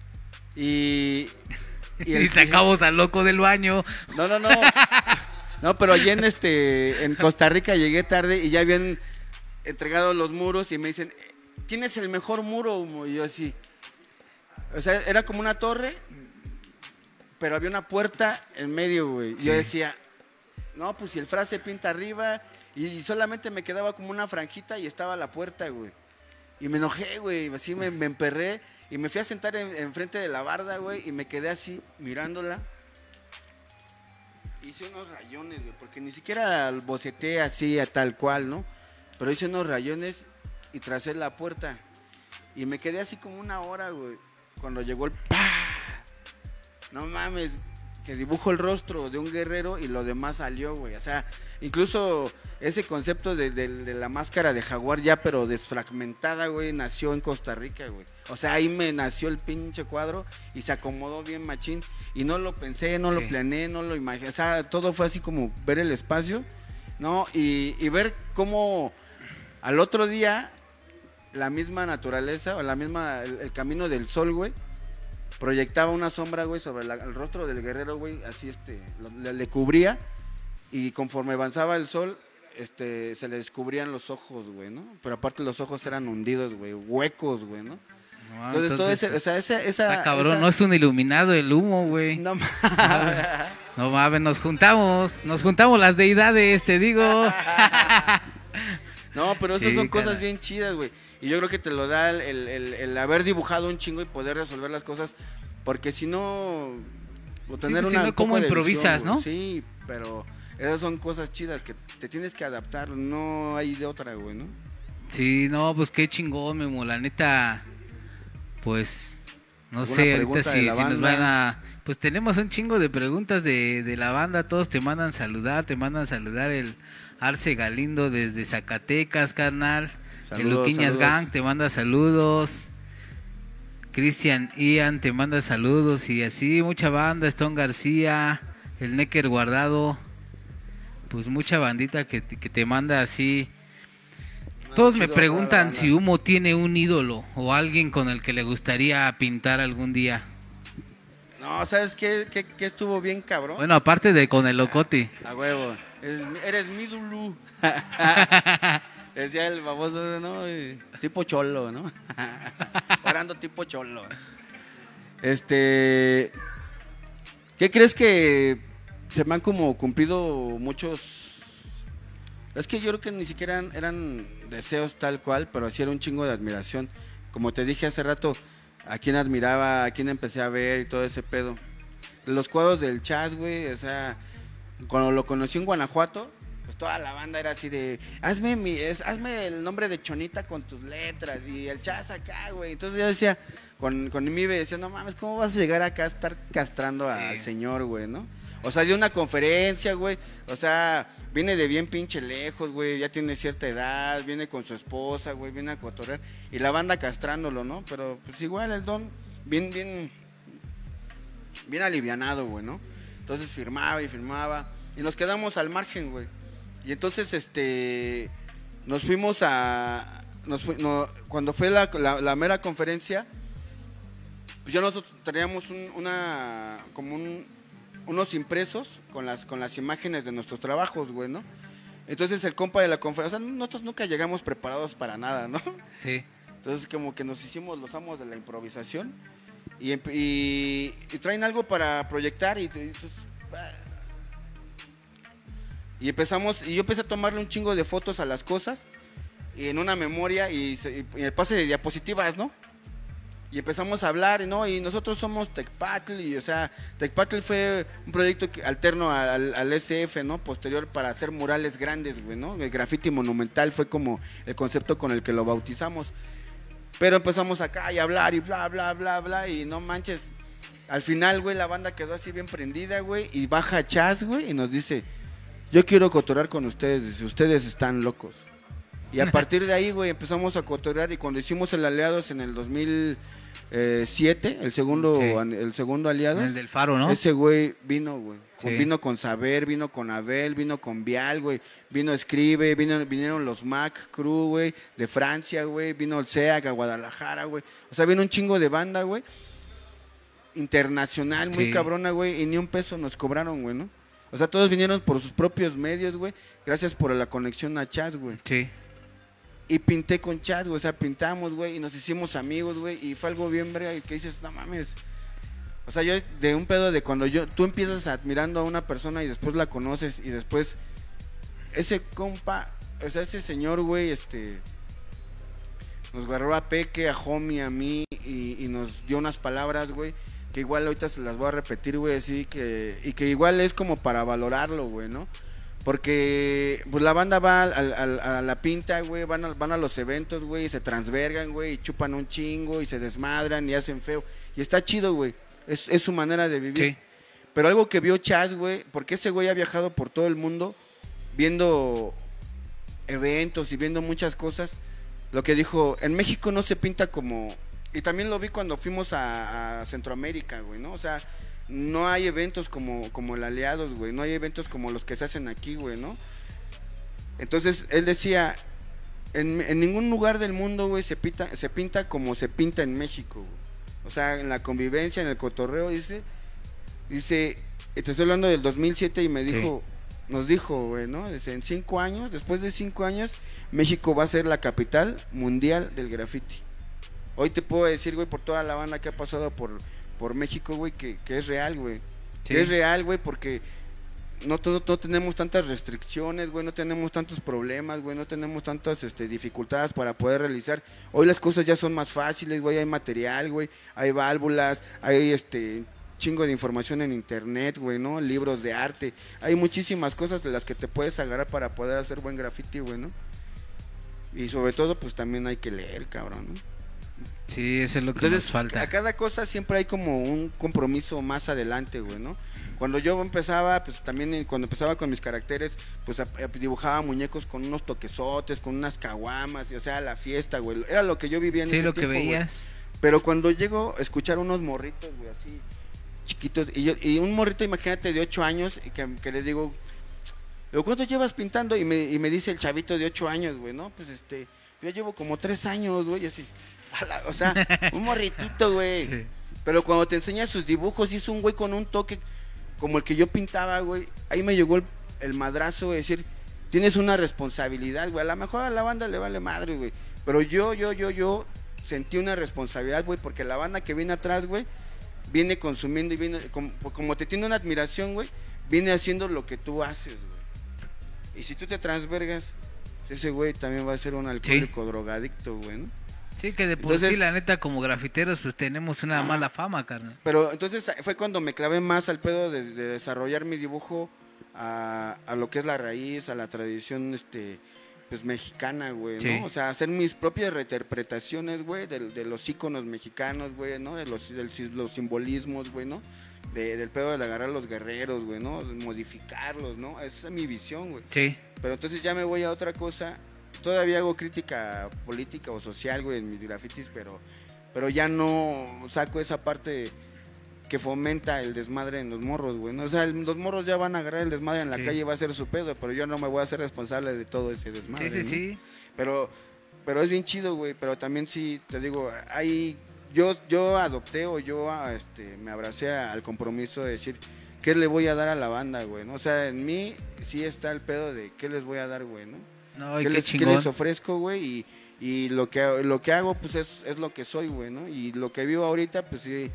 y Y, el- sacamos al loco del baño. no, no, no. No, pero allí en este en Costa Rica llegué tarde y ya habían entregado los muros y me dicen, "¿Tienes el mejor muro, Humo?" Y yo así. O sea, era como una torre, pero había una puerta en medio, güey. Y yo Sí. decía, "No, pues si el Fra se pinta arriba", y solamente me quedaba como una franjita y estaba la puerta, güey. Y me enojé, güey, así me, me emperré y me fui a sentar en- enfrente de la barda, güey, y me quedé así mirándola. Hice unos rayones, güey, porque ni siquiera boceté así a tal cual, ¿no? Pero hice unos rayones y tracé la puerta. Y me quedé así como una hora, güey, cuando llegó el ¡pah! No mames, que dibujo el rostro de un guerrero y lo demás salió, güey. O sea, incluso ese concepto de, de- de la máscara de jaguar ya, pero desfragmentada, güey, nació en Costa Rica, güey. O sea, ahí me nació el pinche cuadro y se acomodó bien machín. Y no lo pensé, no Sí. lo planeé, no lo imaginé. O sea, todo fue así como ver el espacio, ¿no? Y, y ver cómo al otro día la misma naturaleza o la misma, el, el camino del sol, güey, proyectaba una sombra, güey, sobre la- el rostro del guerrero, güey, así este, lo- le, le cubría y conforme avanzaba el sol, este, se le descubrían los ojos, güey, ¿no? Pero aparte los ojos eran hundidos, güey, huecos, güey, ¿no? No, Entonces, todo ese, o sea, esa, esa, está cabrón, esa- no es un iluminado el humo, güey. No, No mames, nos juntamos, nos juntamos las deidades, te digo. no, pero esas Sí, son cosas caray. bien chidas, güey. Y yo creo que te lo da el, el- el- el haber dibujado un chingo y poder resolver las cosas, porque si no, o tener pues, si una no, ¿cómo poco de improvisas, visión, güey. no? Sí, pero esas son cosas chidas que te tienes que adaptar, no hay de otra, güey, ¿no? Sí, no, pues qué chingón, Memo, la neta, pues, no ¿Alguna sé, ahorita pregunta de si, la si nos banda? van a pues tenemos un chingo de preguntas de, de la banda. Todos te mandan saludar, te mandan saludar el Arce Galindo desde Zacatecas, carnal. Saludos, el Luquiñas saludos. Gang te manda saludos. Cristian Ian te manda saludos y así, mucha banda. Stone García, el Necker Guardado. Pues mucha bandita que, que te manda así. Todos me chido, preguntan banda. si Humo tiene un ídolo o alguien con el que le gustaría pintar algún día. No, ¿sabes qué, qué, qué estuvo bien cabrón? Bueno, aparte de con el Locote. A huevo. Eres, mi- eres mi Dulú. Decía el baboso, ¿no? Eh, Tipo cholo, ¿no? Orando tipo cholo. Este. ¿Qué crees que se me han como cumplido muchos? Es que yo creo que ni siquiera eran, eran deseos tal cual, pero sí era un chingo de admiración. Como te dije hace rato, a quién admiraba, a quién empecé a ver y todo ese pedo. Los cuadros del Chas, güey, o sea, cuando lo conocí en Guanajuato, pues toda la banda era así de, hazme mi, es, hazme el nombre de Chonita con tus letras, y el Chas acá, güey. Entonces yo decía, con, con mi bebé decía, no mames, ¿cómo vas a llegar acá a estar castrando Sí. al señor, güey, no? O sea, dio una conferencia, güey, o sea, viene de bien pinche lejos, güey, ya tiene cierta edad, viene con su esposa, güey, viene a cotorrear, y la banda castrándolo, ¿no? Pero pues igual el don, bien, bien, bien alivianado, güey, ¿no? Entonces firmaba y firmaba, y nos quedamos al margen, güey. Y entonces, este, nos fuimos a, nos fu- no, cuando fue la, la, la mera conferencia, pues ya nosotros teníamos un- una, como un, unos impresos con las, con las imágenes de nuestros trabajos, güey, ¿no? Entonces el compa de la conferencia, o sea, nosotros nunca llegamos preparados para nada, ¿no? Sí. Entonces como que nos hicimos los amos de la improvisación y, empe- y, y traen algo para proyectar y, y entonces, ah. y empezamos, y yo empecé a tomarle un chingo de fotos a las cosas y en una memoria y, se- y el pase de diapositivas, ¿no? Y empezamos a hablar, ¿no? Y nosotros somos Tecpatl, y o sea, Tecpatl fue un proyecto que- alterno al, al S F, ¿no? Posterior para hacer murales grandes, güey, ¿no? El graffiti monumental fue como el concepto con el que lo bautizamos. Pero empezamos acá y a hablar y bla, bla, bla, bla, y no manches. Al final, güey, la banda quedó así bien prendida, güey, y baja Chas, güey, y nos dice, yo quiero cotorrear con ustedes, dice, ustedes están locos. Y a partir de ahí, güey, empezamos a cotorrear, y cuando hicimos el Aliados en el dos mil siete, el segundo, Sí. an- el segundo Aliados, El del Faro, ¿no? ese güey vino, güey. Con- Sí. Vino con Saber, vino con Abel, vino con Vial, güey. Vino Escribe, vino, vinieron los Mac Crew, güey, de Francia, güey. Vino el SEAC a Guadalajara, güey. O sea, vino un chingo de banda, güey. Internacional, muy Sí. cabrona, güey. Y ni un peso nos cobraron, güey, ¿no? O sea, todos vinieron por sus propios medios, güey. Gracias por la conexión a Chas, güey. Sí. Y pinté con Chad, güey, o sea, pintamos, güey, y nos hicimos amigos, güey, y fue algo bien brega, y que dices, no mames. O sea, yo de un pedo de cuando yo, tú empiezas admirando a una persona y después la conoces, y después, ese compa, o sea, ese señor, güey, este, nos agarró a Peque, a Homie, a mí, y, y nos dio unas palabras, güey, que igual ahorita se las voy a repetir, güey, así que, y que igual es como para valorarlo, güey, ¿no? Porque pues la banda va al- al- a la pinta, güey, van a, van a los eventos, güey, y se transvergan, güey, y chupan un chingo, y se desmadran, y hacen feo. Y está chido, güey, es, es su manera de vivir. Sí. Pero algo que vio Chas, güey, porque ese güey ha viajado por todo el mundo viendo eventos y viendo muchas cosas, lo que dijo, en México no se pinta como... Y también lo vi cuando fuimos a, a Centroamérica, güey, ¿no? O sea, no hay eventos como, como el Aliados, güey, no hay eventos como los que se hacen aquí, güey, ¿no? Entonces, él decía, en, en ningún lugar del mundo, güey, se pinta, se pinta como se pinta en México, güey. O sea, en la convivencia, en el cotorreo, dice, dice, te estoy hablando del dos mil siete y me dijo, nos dijo, güey, ¿no? Dice, en cinco años, después de cinco años, México va a ser la capital mundial del graffiti. Hoy te puedo decir, güey, por toda la banda que ha pasado por, por México, güey, que, que es real, güey. Sí. Que es real, güey, porque no, no, no tenemos tantas restricciones, güey, no tenemos tantos problemas, güey, no tenemos tantas este, dificultades para poder realizar. Hoy las cosas ya son más fáciles, güey, hay material, güey, hay válvulas, hay este chingo de información en internet, güey, ¿no? Libros de arte, hay muchísimas cosas de las que te puedes agarrar para poder hacer buen graffiti, güey, ¿no? Y sobre todo, pues también hay que leer, cabrón, ¿no? Sí, eso es lo que Entonces, nos falta. a cada cosa siempre hay como un compromiso más adelante, güey, ¿no? Cuando yo empezaba, pues también eh, cuando empezaba con mis caracteres, pues a- a- dibujaba muñecos con unos toquesotes, con unas caguamas, y, o sea, la fiesta, güey. Era lo que yo vivía en Sí, ese lo que tiempo, güey. veías. Pero cuando llego a escuchar unos morritos, güey, así, chiquitos, y, yo, y un morrito, imagínate, de ocho años, y que, que le digo, digo, ¿cuánto llevas pintando? Y me, y me dice el chavito de ocho años, güey, ¿no? Pues este, yo llevo como tres años, güey, así. A la- O sea, un morritito, güey. Sí. Pero cuando te enseña sus dibujos, hizo un güey con un toque como el que yo pintaba, güey. Ahí me llegó el, el madrazo de decir, tienes una responsabilidad, güey. A lo mejor a la banda le vale madre, güey. Pero yo, yo, yo, yo sentí una responsabilidad, güey, porque la banda que viene atrás, güey, viene consumiendo y viene, como, como te tiene una admiración, güey, viene haciendo lo que tú haces, güey. Y si tú te transvergas, ese güey también va a ser un alcohólico drogadicto, güey, ¿no? Sí, que de por Entonces- sí, la neta, como grafiteros, pues tenemos una mala fama, carnal. Pero entonces fue cuando me clavé más al pedo de, de desarrollar mi dibujo a, a lo que es la raíz, a la tradición este pues mexicana, güey, Sí. ¿no? O sea, hacer mis propias reinterpretaciones, güey, de, de los íconos mexicanos, güey, ¿no? De los, del sim- los simbolismos, güey, ¿no? De- del pedo de agarrar a los guerreros, güey, ¿no? De modificarlos, ¿no? Esa es mi visión, güey. Sí, Pero entonces ya me voy a otra cosa. Todavía hago crítica política o social, güey, en mis grafitis, pero, pero ya no saco esa parte que fomenta el desmadre en los morros, güey, ¿no? O sea, el- los morros ya van a agarrar el desmadre en la Sí. calle y va a ser su pedo, pero yo no me voy a hacer responsable de todo ese desmadre, sí, sí, ¿no? sí. Pero, pero es bien chido, güey, pero también sí, te digo, hay, yo, yo adopté o yo ah, este, me abracé al compromiso de decir, ¿qué le voy a dar a la banda, güey? ¿no? O sea, en mí sí está el pedo de qué les voy a dar, güey, ¿no? No, y ¿Qué, qué les, qué chingón. les ofrezco, güey? Y, y lo que lo que hago, pues es, es lo que soy, güey, ¿no? Y lo que vivo ahorita, pues sí.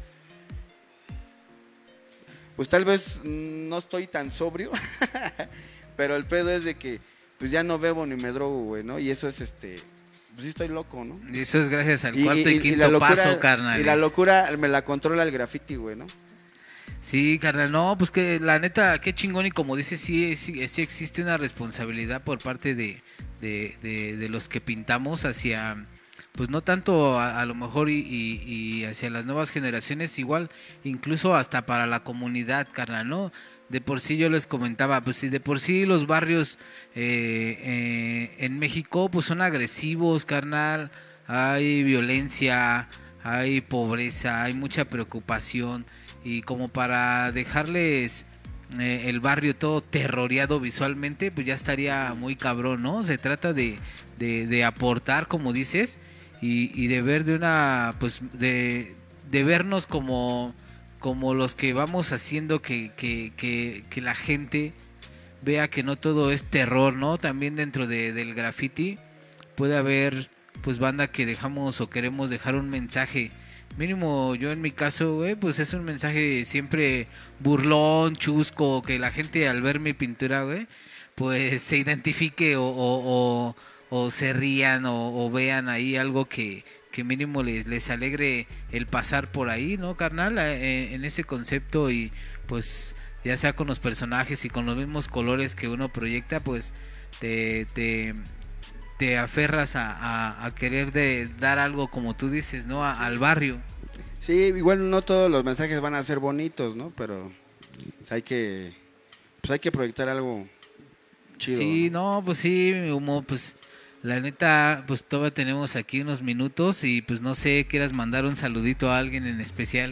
Pues tal vez mm, no estoy tan sobrio, pero el pedo es de que, pues ya no bebo ni me drogo, güey, ¿no? Y eso es este. Pues sí estoy loco, ¿no? Y eso es gracias al Y- cuarto y, y- y quinto la locura- paso, carnal. Y la locura me la controla el graffiti, güey, ¿no? Sí, carnal, no, pues que la neta, qué chingón, y como dices, sí, sí, sí existe una responsabilidad por parte de, de, de, de los que pintamos hacia, pues no tanto a, a lo mejor y, y, y hacia las nuevas generaciones, igual, incluso hasta para la comunidad, carnal, ¿no? De por sí yo les comentaba, pues si de por sí los barrios eh, eh, en México pues son agresivos, carnal, hay violencia, hay pobreza, hay mucha preocupación, y como para dejarles eh, el barrio todo terroreado visualmente, pues ya estaría muy cabrón, ¿no? Se trata de, de, de aportar, como dices, y, y de ver de una, pues de, de vernos como, como los que vamos haciendo que, que, que, que la gente vea que no todo es terror, ¿no? También dentro de, del graffiti puede haber pues banda que dejamos o queremos dejar un mensaje. Mínimo yo en mi caso, güey, pues es un mensaje siempre burlón, chusco, que la gente al ver mi pintura, güey, pues se identifique o, o, o, o se rían o, o vean ahí algo que, que mínimo les, les alegre el pasar por ahí, ¿no, carnal? Eh, en ese concepto, y pues ya sea con los personajes y con los mismos colores que uno proyecta, pues te... te te aferras a, a, a querer de dar algo, como tú dices, ¿no? A- al barrio. Sí, igual no todos los mensajes van a ser bonitos, ¿no? Pero pues, hay que pues hay que proyectar algo chido. Sí, ¿no? no, pues sí, Humo, pues la neta, pues todavía tenemos aquí unos minutos y pues no sé, quieras mandar un saludito a alguien en especial.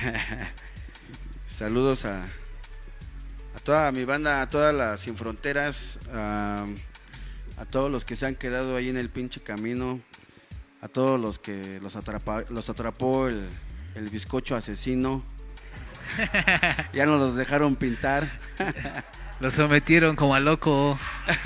Saludos a a toda mi banda, a todas las Sin Fronteras, a, a todos los que se han quedado ahí en el pinche camino, a todos los que los atrapa, los atrapó el, el bizcocho asesino. Ya no los dejaron pintar. Lo sometieron como a loco.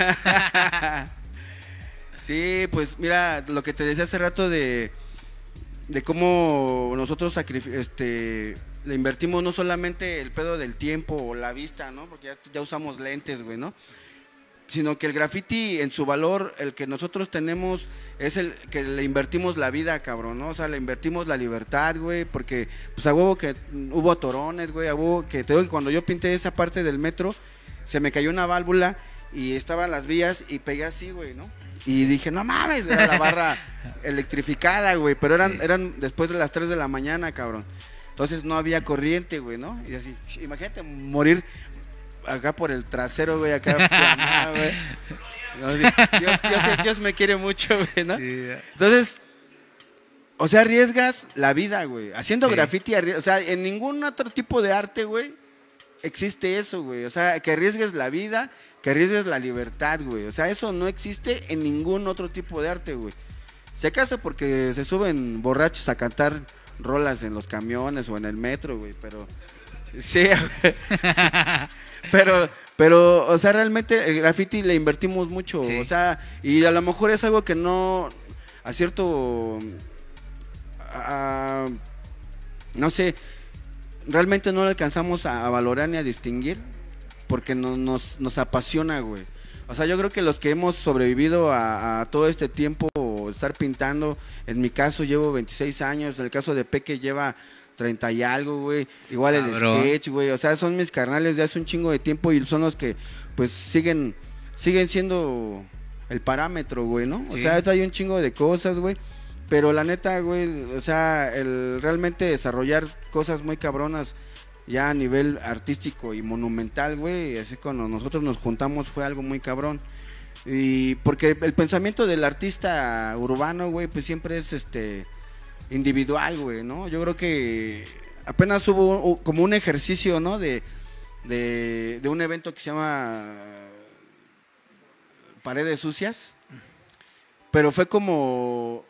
Sí, pues mira, lo que te decía hace rato de, de cómo nosotros sacrifi- este, le invertimos no solamente el pedo del tiempo o la vista, ¿no? Porque ya, ya usamos lentes, güey, ¿no? Sino que el graffiti en su valor, el que nosotros tenemos es el que le invertimos la vida, cabrón, ¿no? O sea, le invertimos la libertad, güey, porque pues a huevo que hubo torones, güey, a huevo que te digo que cuando yo pinté esa parte del metro, se me cayó una válvula y estaban las vías y pegué así, güey, ¿no? Y dije, no mames, era la barra electrificada, güey, pero eran, Sí. eran después de las tres de la mañana, cabrón. Entonces no había corriente, güey, ¿no? Y así, imagínate morir acá por el trasero, güey, acá flamado, güey. No, sí, Dios, Dios, Dios me quiere mucho, güey, ¿no? Sí. Entonces, o sea, arriesgas la vida, güey. Haciendo Sí. graffiti, arries- o sea, en ningún otro tipo de arte, güey, existe eso, güey. O sea, que arriesgues la vida, que arriesgues la libertad, güey. O sea, eso no existe en ningún otro tipo de arte, güey. Si acaso porque se suben borrachos a cantar rolas en los camiones o en el metro, güey, pero... Sí, güey. pero, pero, o sea, realmente el graffiti le invertimos mucho, Sí. o sea, y a lo mejor es algo que no, a cierto, a- a- no sé, realmente no lo alcanzamos a, a valorar ni a distinguir, porque no, nos, nos apasiona, güey. O sea, yo creo que los que hemos sobrevivido a, a todo este tiempo estar pintando, en mi caso llevo veintiséis años, en el caso de Peque lleva treinta y algo, güey. Igual el Cabrón. sketch, güey. O sea, son mis carnales de hace un chingo de tiempo y son los que, pues, siguen siguen siendo el parámetro, güey, ¿no? O Sí. sea, hay un chingo de cosas, güey. Pero la neta, güey, o sea, el realmente desarrollar cosas muy cabronas ya a nivel artístico y monumental, güey, así cuando nosotros nos juntamos fue algo muy cabrón. Y porque el pensamiento del artista urbano, güey, pues siempre es este individual, güey, ¿no? Yo creo que apenas hubo un- como un ejercicio, ¿no? De, de, de un evento que se llama Paredes Sucias, pero fue como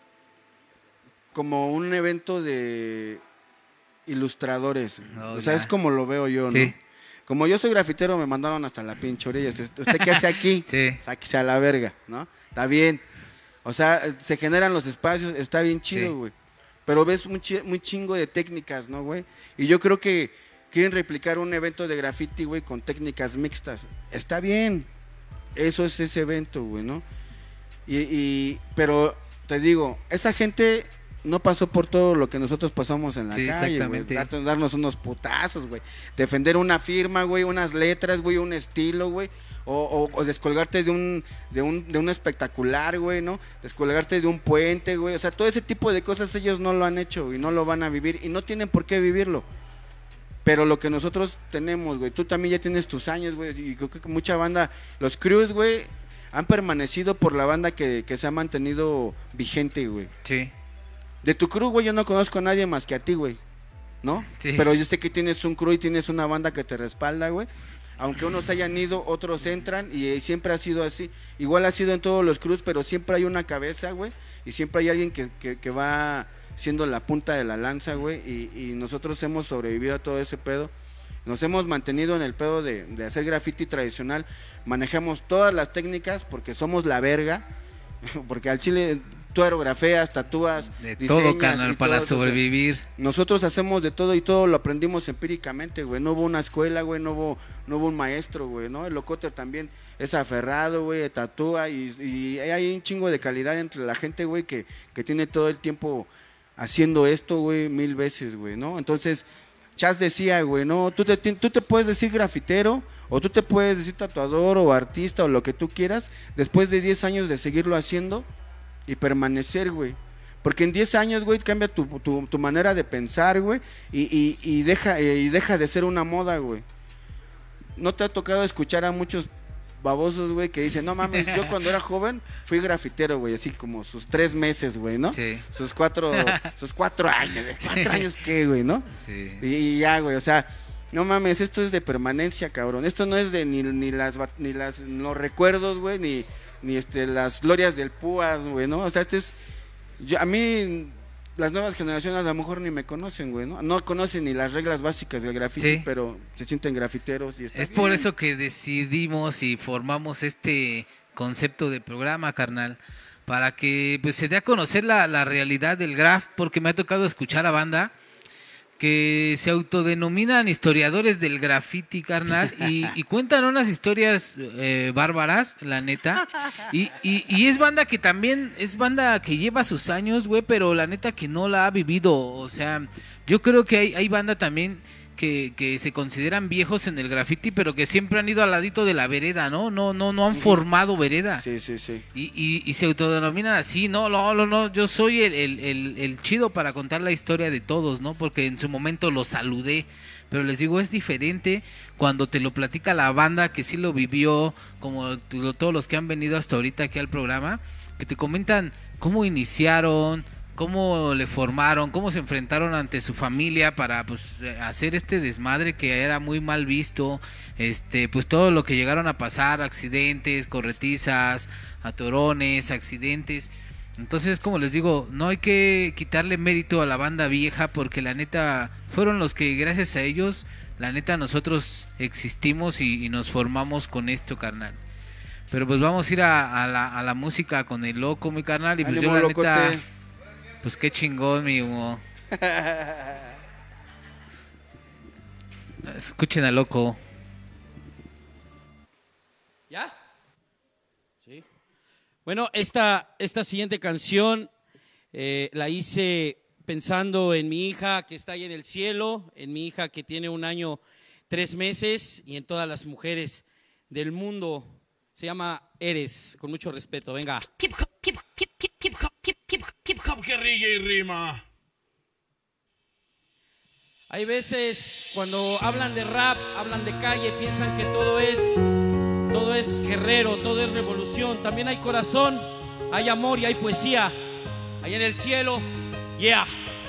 como un evento de ilustradores. Oh, o sea, ya. es como lo veo yo, ¿no? Sí. Como yo soy grafitero, me mandaron hasta la pinche orilla. ¿Usted qué hace aquí? Sí. Sáquese a la verga, ¿no? Está bien. O sea, se generan los espacios, está bien chido, Sí. güey. Pero ves muy, chi- muy chingo de técnicas, ¿no, güey? Y yo creo que quieren replicar un evento de graffiti, güey, con técnicas mixtas. Está bien. Eso es ese evento, güey, ¿no? Y, y, pero te digo, esa gente no pasó por todo lo que nosotros pasamos en la Sí, calle, güey. exactamente. Dar- darnos unos putazos, güey. Defender una firma, güey, unas letras, güey, un estilo, güey. O, o, o descolgarte de un, de un de un espectacular, güey, ¿no? Descolgarte de un puente, güey. O sea, todo ese tipo de cosas ellos no lo han hecho y no lo van a vivir y no tienen por qué vivirlo. Pero lo que nosotros tenemos, güey, tú también ya tienes tus años, güey, y creo que mucha banda, los crews, güey, han permanecido por la banda que, que se ha mantenido vigente, güey. Sí. De tu crew, güey, yo no conozco a nadie más que a ti, güey, ¿no? Sí. Pero yo sé que tienes un crew y tienes una banda que te respalda, güey. Aunque unos hayan ido, otros entran y eh, siempre ha sido así. Igual ha sido en todos los crews, pero siempre hay una cabeza, güey, y siempre hay alguien que, que, que va siendo la punta de la lanza, güey, y, y nosotros hemos sobrevivido a todo ese pedo. Nos hemos mantenido en el pedo de, de hacer graffiti tradicional. Manejamos todas las técnicas porque somos la verga. Porque al chile tú aerografeas, tatúas, De diseñas todo, carnal, y para todo, o sea, sobrevivir. nosotros hacemos de todo y todo lo aprendimos empíricamente, güey. No hubo una escuela, güey, no hubo, no hubo un maestro, güey, ¿no? El locote también es aferrado, güey, tatúa y, y hay un chingo de calidad entre la gente, güey, que, que tiene todo el tiempo haciendo esto, güey, mil veces, güey, ¿no? Entonces, Chas decía, güey, no, tú te, tú te puedes decir grafitero o tú te puedes decir tatuador o artista o lo que tú quieras después de diez años de seguirlo haciendo y permanecer, güey. Porque en diez años, güey, cambia tu, tu, tu manera de pensar, güey, y, y, y, deja, y deja de ser una moda, güey. ¿No te ha tocado escuchar a muchos babosos, güey, que dicen, no mames, yo cuando era joven fui grafitero, güey, así como sus tres meses, güey, ¿no? Sí. Sus cuatro, sus cuatro años, ¿cuatro años qué, güey, no? Sí. Y, y ya, güey, o sea, no mames, esto es de permanencia, cabrón. Esto no es de ni, ni las bat- ni las los recuerdos, güey, ni, ni este las glorias del Púas, güey, ¿no? O sea, este es yo, a mí las nuevas generaciones a lo mejor ni me conocen, güey, ¿no? No conocen ni las reglas básicas del grafiti, Sí. pero se sienten grafiteros y está Es por bien. eso que decidimos y formamos este concepto de programa, carnal, para que pues se dé a conocer la, la realidad del graf, porque me ha tocado escuchar a banda que se autodenominan historiadores del graffiti, carnal, y, y cuentan unas historias eh, bárbaras, la neta, y, y, y es banda que también, es banda que lleva sus años, güey, pero la neta que no la ha vivido, o sea, yo creo que hay, hay banda también que, que se consideran viejos en el graffiti, pero que siempre han ido al ladito de la vereda, ¿no? No, no, no han formado vereda. Sí, sí, sí. Y, y, y se autodenominan así, no, no, no, no, yo soy el, el, el, el chido para contar la historia de todos, ¿no? Porque en su momento los saludé, pero les digo, es diferente cuando te lo platica la banda que sí lo vivió, como todos los que han venido hasta ahorita aquí al programa, que te comentan cómo iniciaron, cómo le formaron, cómo se enfrentaron ante su familia para pues hacer este desmadre que era muy mal visto, este pues todo lo que llegaron a pasar, accidentes, corretizas, atorones, accidentes. Entonces, como les digo, no hay que quitarle mérito a la banda vieja, porque la neta fueron los que gracias a ellos, la neta nosotros existimos y, y nos formamos con esto, carnal. Pero pues vamos a ir a, a, la, a la música con el loco, mi carnal, y pues Ánimo, yo la locote. neta, pues qué chingón, mi humo. Escuchen al loco. ¿Ya? Sí. Bueno, esta, esta siguiente canción eh, la hice pensando en mi hija que está ahí en el cielo, en mi hija que tiene un año, tres meses, y en todas las mujeres del mundo. Se llama Eres, con mucho respeto. Venga. Hip hop, hip hop, hip hip hip hop, hip hip hip hop, guerrilla y rima. Hay veces cuando hablan de rap, hablan de calle, piensan que todo es, todo es guerrero, todo es revolución. También hay corazón, hay amor y hay poesía. Allá en el cielo, yeah.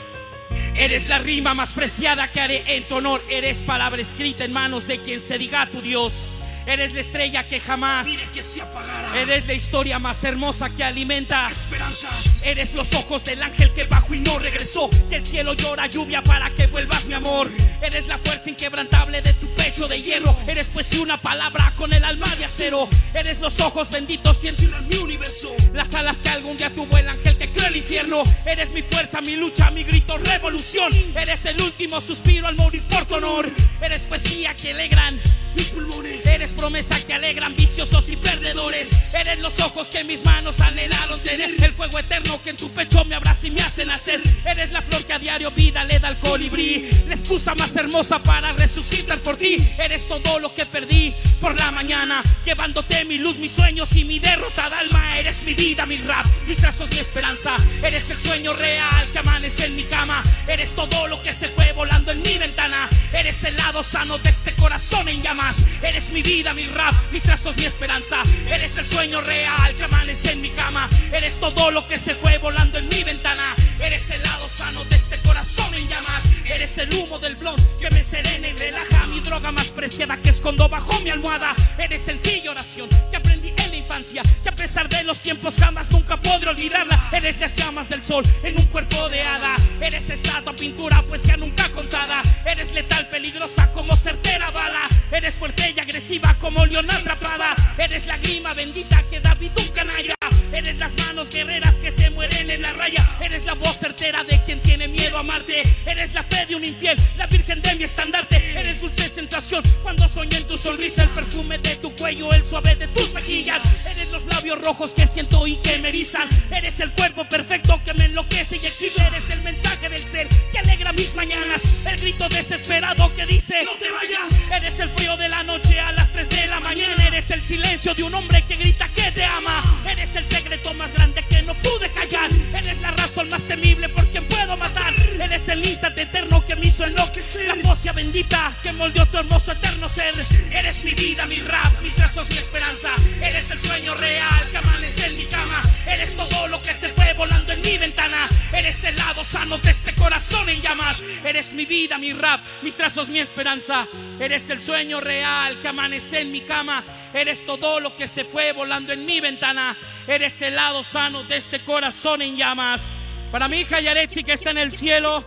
Eres la rima más preciada que haré en tu honor. Eres palabra escrita en manos de quien se diga tu Dios. Eres la estrella que jamás Mire que se apagará. Eres la historia más hermosa que alimenta Esperanzas. Eres los ojos del ángel que bajó y no regresó, y el cielo llora lluvia para que vuelvas, mi amor. Eres la fuerza inquebrantable de tu pecho de hierro. Eres pues una palabra con el alma de acero. Eres los ojos benditos que encierran mi universo, las alas que algún día tuvo el ángel que creó el infierno. Eres mi fuerza, mi lucha, mi grito, revolución. Eres el último suspiro al morir por tu honor. Eres poesía que alegran mis pulmones. Eres promesa que alegran viciosos y perdedores. Eres los ojos que mis manos anhelaron tener, el fuego eterno que en tu pecho me abraza y me hace nacer. Eres la flor que a diario vida le da al colibrí, la excusa más hermosa para resucitar por ti. Eres todo lo que perdí por la mañana, llevándote mi luz, mis sueños y mi derrotada alma. Eres mi vida, mi rap, mis trazos, mi esperanza. Eres el sueño real que amanece en mi cama. Eres todo lo que se fue volando en mi ventana. Eres el lado sano de este corazón en llamas. Eres mi vida, mi rap, mis trazos, mi esperanza. Eres el sueño real que amanece en mi cama. Eres todo lo que se fue volando en mi ventana. Eres el lado sano de este corazón en llamas. Eres el humo del blond que me serena y relaja, mi droga más preciada que escondo bajo mi almohada. Eres sencilla oración que aprendí en la infancia, que a pesar de los tiempos jamás nunca podré olvidarla. Eres las llamas del sol en un cuerpo de hada. Eres estatua, pintura, poesía nunca contada. Eres letal, peligrosa como certera bala. Eres fuerte y agresiva como león atrapada. Eres la grima bendita que David un canalla. Eres las manos guerreras que se mueren en la raya. Eres la voz certera de quien tiene miedo a amarte. Eres la fe de un infiel, la virgen de mi estandarte. Eres dulce sensación cuando soñé en tu sonrisa, el perfume de tu cuello, el suave de tus mejillas. Eres los labios rojos que siento y que me erizan. Eres el cuerpo perfecto que me enloquece y exhibe. Eres el mensaje del ser que alegra mis mañanas, el grito desesperado que dice no te vayas. Eres el frío de la noche a las tres de la mañana. Eres el silencio de un hombre que grita que te ama. Eres el secreto más grande que no pude callar. Eres la razón más temible por quien puedo matar. Eres el instante eterno que me hizo enloquecer, la poesía bendita que moldeó tu hermoso eterno ser. Eres mi vida, mi rap, mis trazos, mi esperanza. Eres el sueño real que amanece en mi cama. Eres todo lo que se fue volando en mi ventana. Eres el lado sano de este corazón en llamas. Eres mi vida, mi rap, mis trazos, mi esperanza. Eres el sueño real que amanece en mi cama. Eres todo lo que se fue volando en mi ventana. Eres el lado sano de este corazón en llamas. Para mi hija Yaretsi que está en el cielo,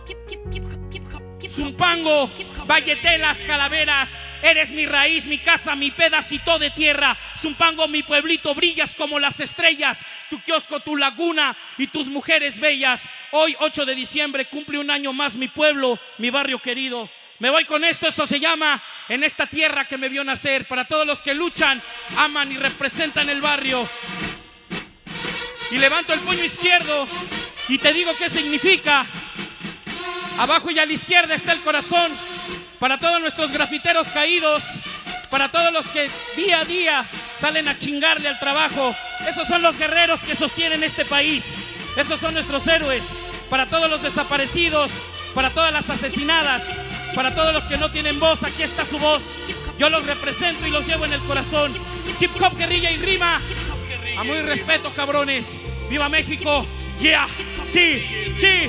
Zumpango, Valletelas, Calaveras. Eres mi raíz, mi casa, mi pedacito de tierra. Zumpango, mi pueblito, brillas como las estrellas. Tu kiosco, tu laguna y tus mujeres bellas. Hoy, ocho de diciembre, cumple un año más mi pueblo, mi barrio querido. Me voy con esto, eso se llama En esta tierra que me vio nacer. Para todos los que luchan, aman y representan el barrio. Y levanto el puño izquierdo y te digo qué significa. Abajo y a la izquierda está el corazón. para todos nuestros grafiteros caídos, para todos los que día a día salen a chingarle al trabajo. Esos son los guerreros que sostienen este país. Esos son nuestros héroes. Para todos los desaparecidos, para todas las asesinadas, para todos los que no tienen voz, aquí está su voz. Yo los represento y los llevo en el corazón. Hip hop, guerrilla y rima. Amor y respeto, cabrones. ¡Viva México! ¡Yeah! ¡Sí! ¡Sí!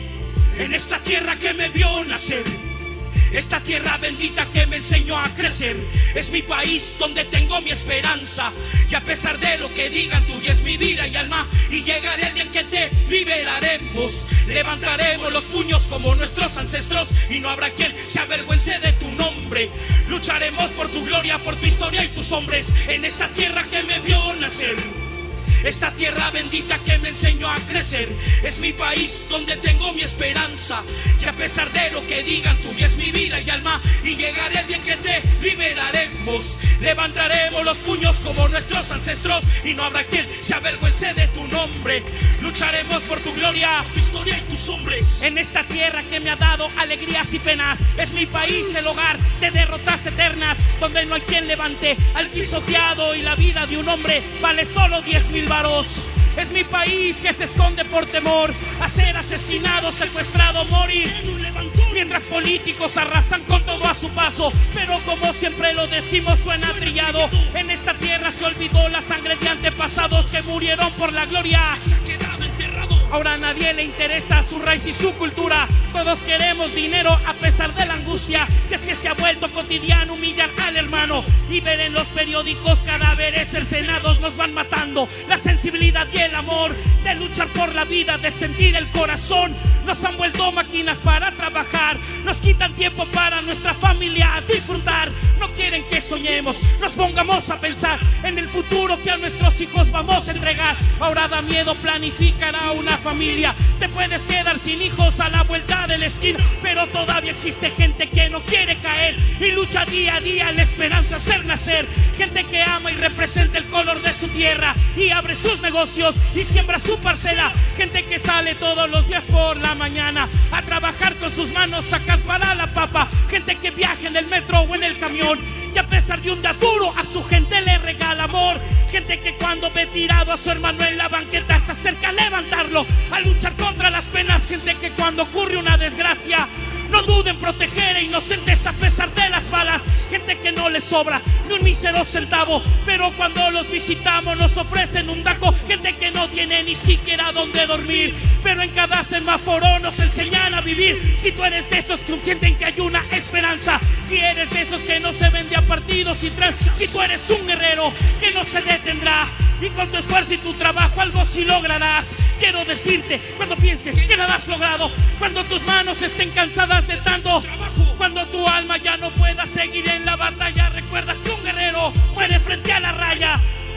En esta tierra que me vio nacer, esta tierra bendita que me enseñó a crecer, es mi país donde tengo mi esperanza. Y a pesar de lo que digan, tuya es mi vida y alma. Y llegará el día en que te liberaremos. Levantaremos los puños como nuestros ancestros y no habrá quien se avergüence de tu nombre. Lucharemos por tu gloria, por tu historia y tus hombres. En esta tierra que me vio nacer, esta tierra bendita que me enseñó a crecer, es mi país donde tengo mi esperanza. Y a pesar de lo que digan, tuya es mi vida y alma. Y llegará el día en que te liberaremos. Levantaremos los puños como nuestros ancestros y no habrá quien se avergüence de tu nombre. Lucharemos por tu gloria, tu historia y tus hombres. En esta tierra que me ha dado alegrías y penas, es mi país el hogar de derrotas eternas, donde no hay quien levante al pisoteado y la vida de un hombre vale solo diez mil varos. Es mi país que se esconde por temor a ser asesinado, secuestrado, morir, mientras políticos arrasan con todo a su paso. Pero como siempre lo decimos, suena trillado. En esta tierra se olvidó la sangre de antepasados que murieron por la gloria. Ahora a nadie le interesa su raíz y su cultura. Todos queremos dinero a pesar de la angustia, que es que se ha vuelto cotidiano humillar al hermano y ver en los periódicos cadáveres cercenados. Nos van matando la sensibilidad y el amor de luchar por la vida, de sentir el corazón. Nos han vuelto máquinas para trabajar, nos quitan tiempo para nuestra familia disfrutar. No quieren que soñemos, nos pongamos a pensar en el futuro que a nuestros hijos vamos a entregar. Ahora da miedo planificar a una familia. Te puedes quedar sin hijos a la vuelta de la esquina, pero todavía existe gente que no quiere caer y lucha día a día la esperanza hacer nacer. Gente que ama y representa el color de su tierra y abre sus negocios y siembra su parcela. Gente que sale todos los días por la mañana a trabajar con sus manos, sacar para la papa. Gente que viaja en el metro o en el camión y a pesar de un día duro a su gente le regala amor. Gente que cuando ve tirado a su hermano en la banqueta se acerca a levantarlo, a luchar contra las penas. Gente que cuando ocurre una desgracia no duda en proteger a inocentes a pesar de las balas. Gente que no les sobra ni un mísero centavo, pero cuando los visitamos nos ofrecen un daco. Gente que no tiene ni siquiera dónde dormir, pero en cada semáforo nos enseñan a vivir. Si tú eres de esos que sienten que hay una esperanza, si eres de esos que no se vende a partidos y trans, si tú eres un guerrero que no se detendrá y con tu esfuerzo y tu trabajo algo sí lograrás. Quiero decirte, cuando pienses que nada has logrado, cuando tus manos estén cansadas de tanto trabajo, cuando tu alma ya no pueda seguir en la batalla, recuerda que un guerrero muere frente a la raya.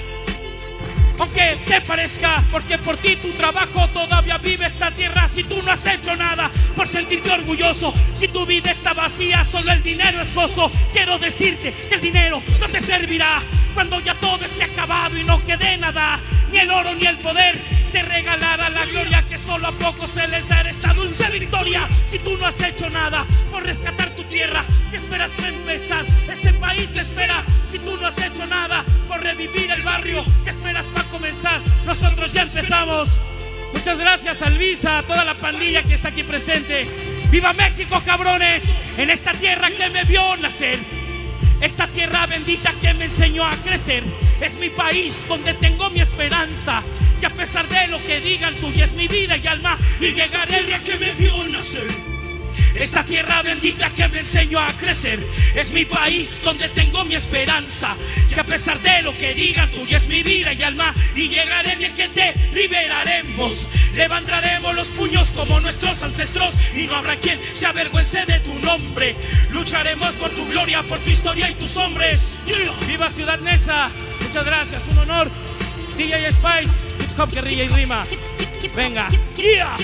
Aunque te parezca, porque por ti tu trabajo todavía vive esta tierra. Si tú no has hecho nada por sentirte orgulloso, si tu vida está vacía, solo el dinero es gozo. Quiero decirte que el dinero no te servirá cuando ya todo esté acabado y no quede nada. Ni el oro ni el poder te regalará la gloria que solo a pocos se les dará esta dulce victoria. Si tú no has hecho nada por rescatar tu tierra, ¿qué esperas para empezar? Este país te espera. Si tú no has hecho nada por revivir el barrio, ¿qué esperas para comenzar? Nosotros ya empezamos. Muchas gracias a Alvisa, a toda la pandilla que está aquí presente. ¡Viva México, cabrones! En esta tierra que me vio nacer, esta tierra bendita que me enseñó a crecer, es mi país donde tengo mi esperanza. Y a pesar de lo que digan, tuya es mi vida y alma. Y llegaré el día que me vio nacer, esta tierra bendita que me enseñó a crecer, es mi país donde tengo mi esperanza. Y a pesar de lo que digan, tuya es mi vida y alma. Y llegaré el día que te liberaremos. Levantaremos los puños como nuestros ancestros y no habrá quien se avergüence de tu nombre. Lucharemos por tu gloria, por tu historia y tus hombres. Yeah. ¡Viva Ciudad Neza! Muchas gracias, un honor. D J Spice, hip hop, guerrilla y rima. Venga. Yeah.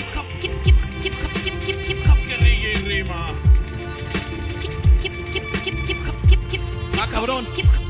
Guerrilla y rima. Ah, cabrón.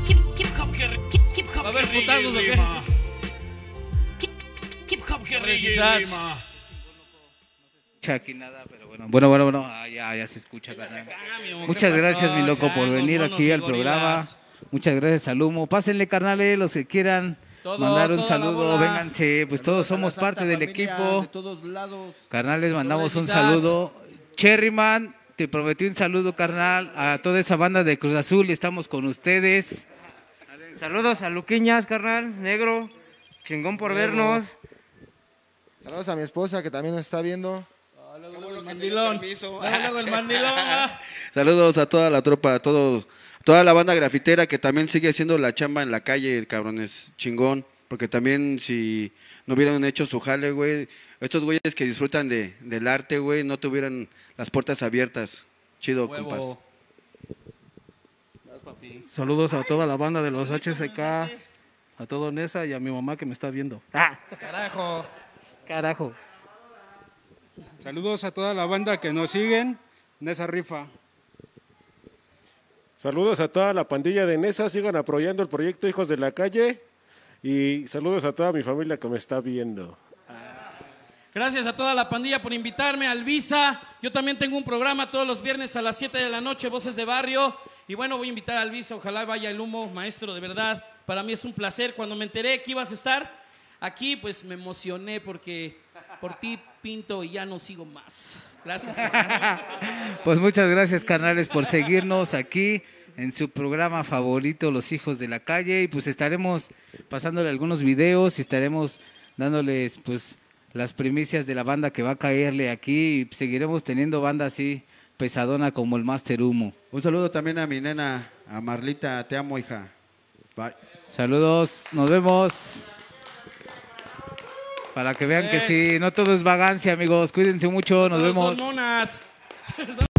Va a haber putazos, ¿o qué? Hip hop, guerrilla y rima. escucha aquí nada, pero bueno, bueno, bueno, bueno, ah, ya, ya se escucha, carnal. Muchas gracias, mi loco, por venir aquí al programa. Muchas gracias al Humo. Pásenle, carnales, los que quieran Todo, mandar un toda saludo, vénganse, pues todos somos parte del equipo. De todos lados. Carnales, mandamos un quizás. saludo. Cherryman, te prometí un saludo, carnal, a toda esa banda de Cruz Azul, estamos con ustedes. Saludos a Luquiñas, carnal, negro, chingón por vernos. Saludos a mi esposa que también nos está viendo. El mandilón. Luego, luego el mandilón. ¿va? Saludos a toda la tropa, a todos, toda la banda grafitera que también sigue haciendo la chamba en la calle, cabrones, chingón. Porque también si no hubieran hecho su jale, güey, estos güeyes que disfrutan de, del arte, güey, no tuvieran las puertas abiertas. Chido, Huevo. compas. Saludos a toda la banda de los H C K, a todo Nesa y a mi mamá que me está viendo. ¡Ah! Carajo. Carajo. Saludos a toda la banda que nos siguen en esa rifa. Saludos a toda la pandilla de Nesa, sigan apoyando el proyecto Hijos de la Calle y saludos a toda mi familia que me está viendo. Gracias a toda la pandilla por invitarme, al Visa. Yo también tengo un programa todos los viernes a las siete de la noche, Voces de Barrio. Y bueno, voy a invitar al Visa, ojalá vaya el Humo, maestro, de verdad. Para mí es un placer. Cuando me enteré que ibas a estar aquí, pues me emocioné porque por ti pinto y ya no sigo más. Gracias, carnal. Pues muchas gracias, carnales, por seguirnos aquí en su programa favorito, Los Hijos de la Calle. Y pues estaremos pasándole algunos videos y estaremos dándoles pues las primicias de la banda que va a caerle aquí. Y seguiremos teniendo banda así pesadona como el Master Humo. Un saludo también a mi nena, a Marlita, te amo, hija. Bye. Saludos, nos vemos. Para que vean que sí, no todo es vagancia, amigos. Cuídense mucho, nos Todos vemos. son monas.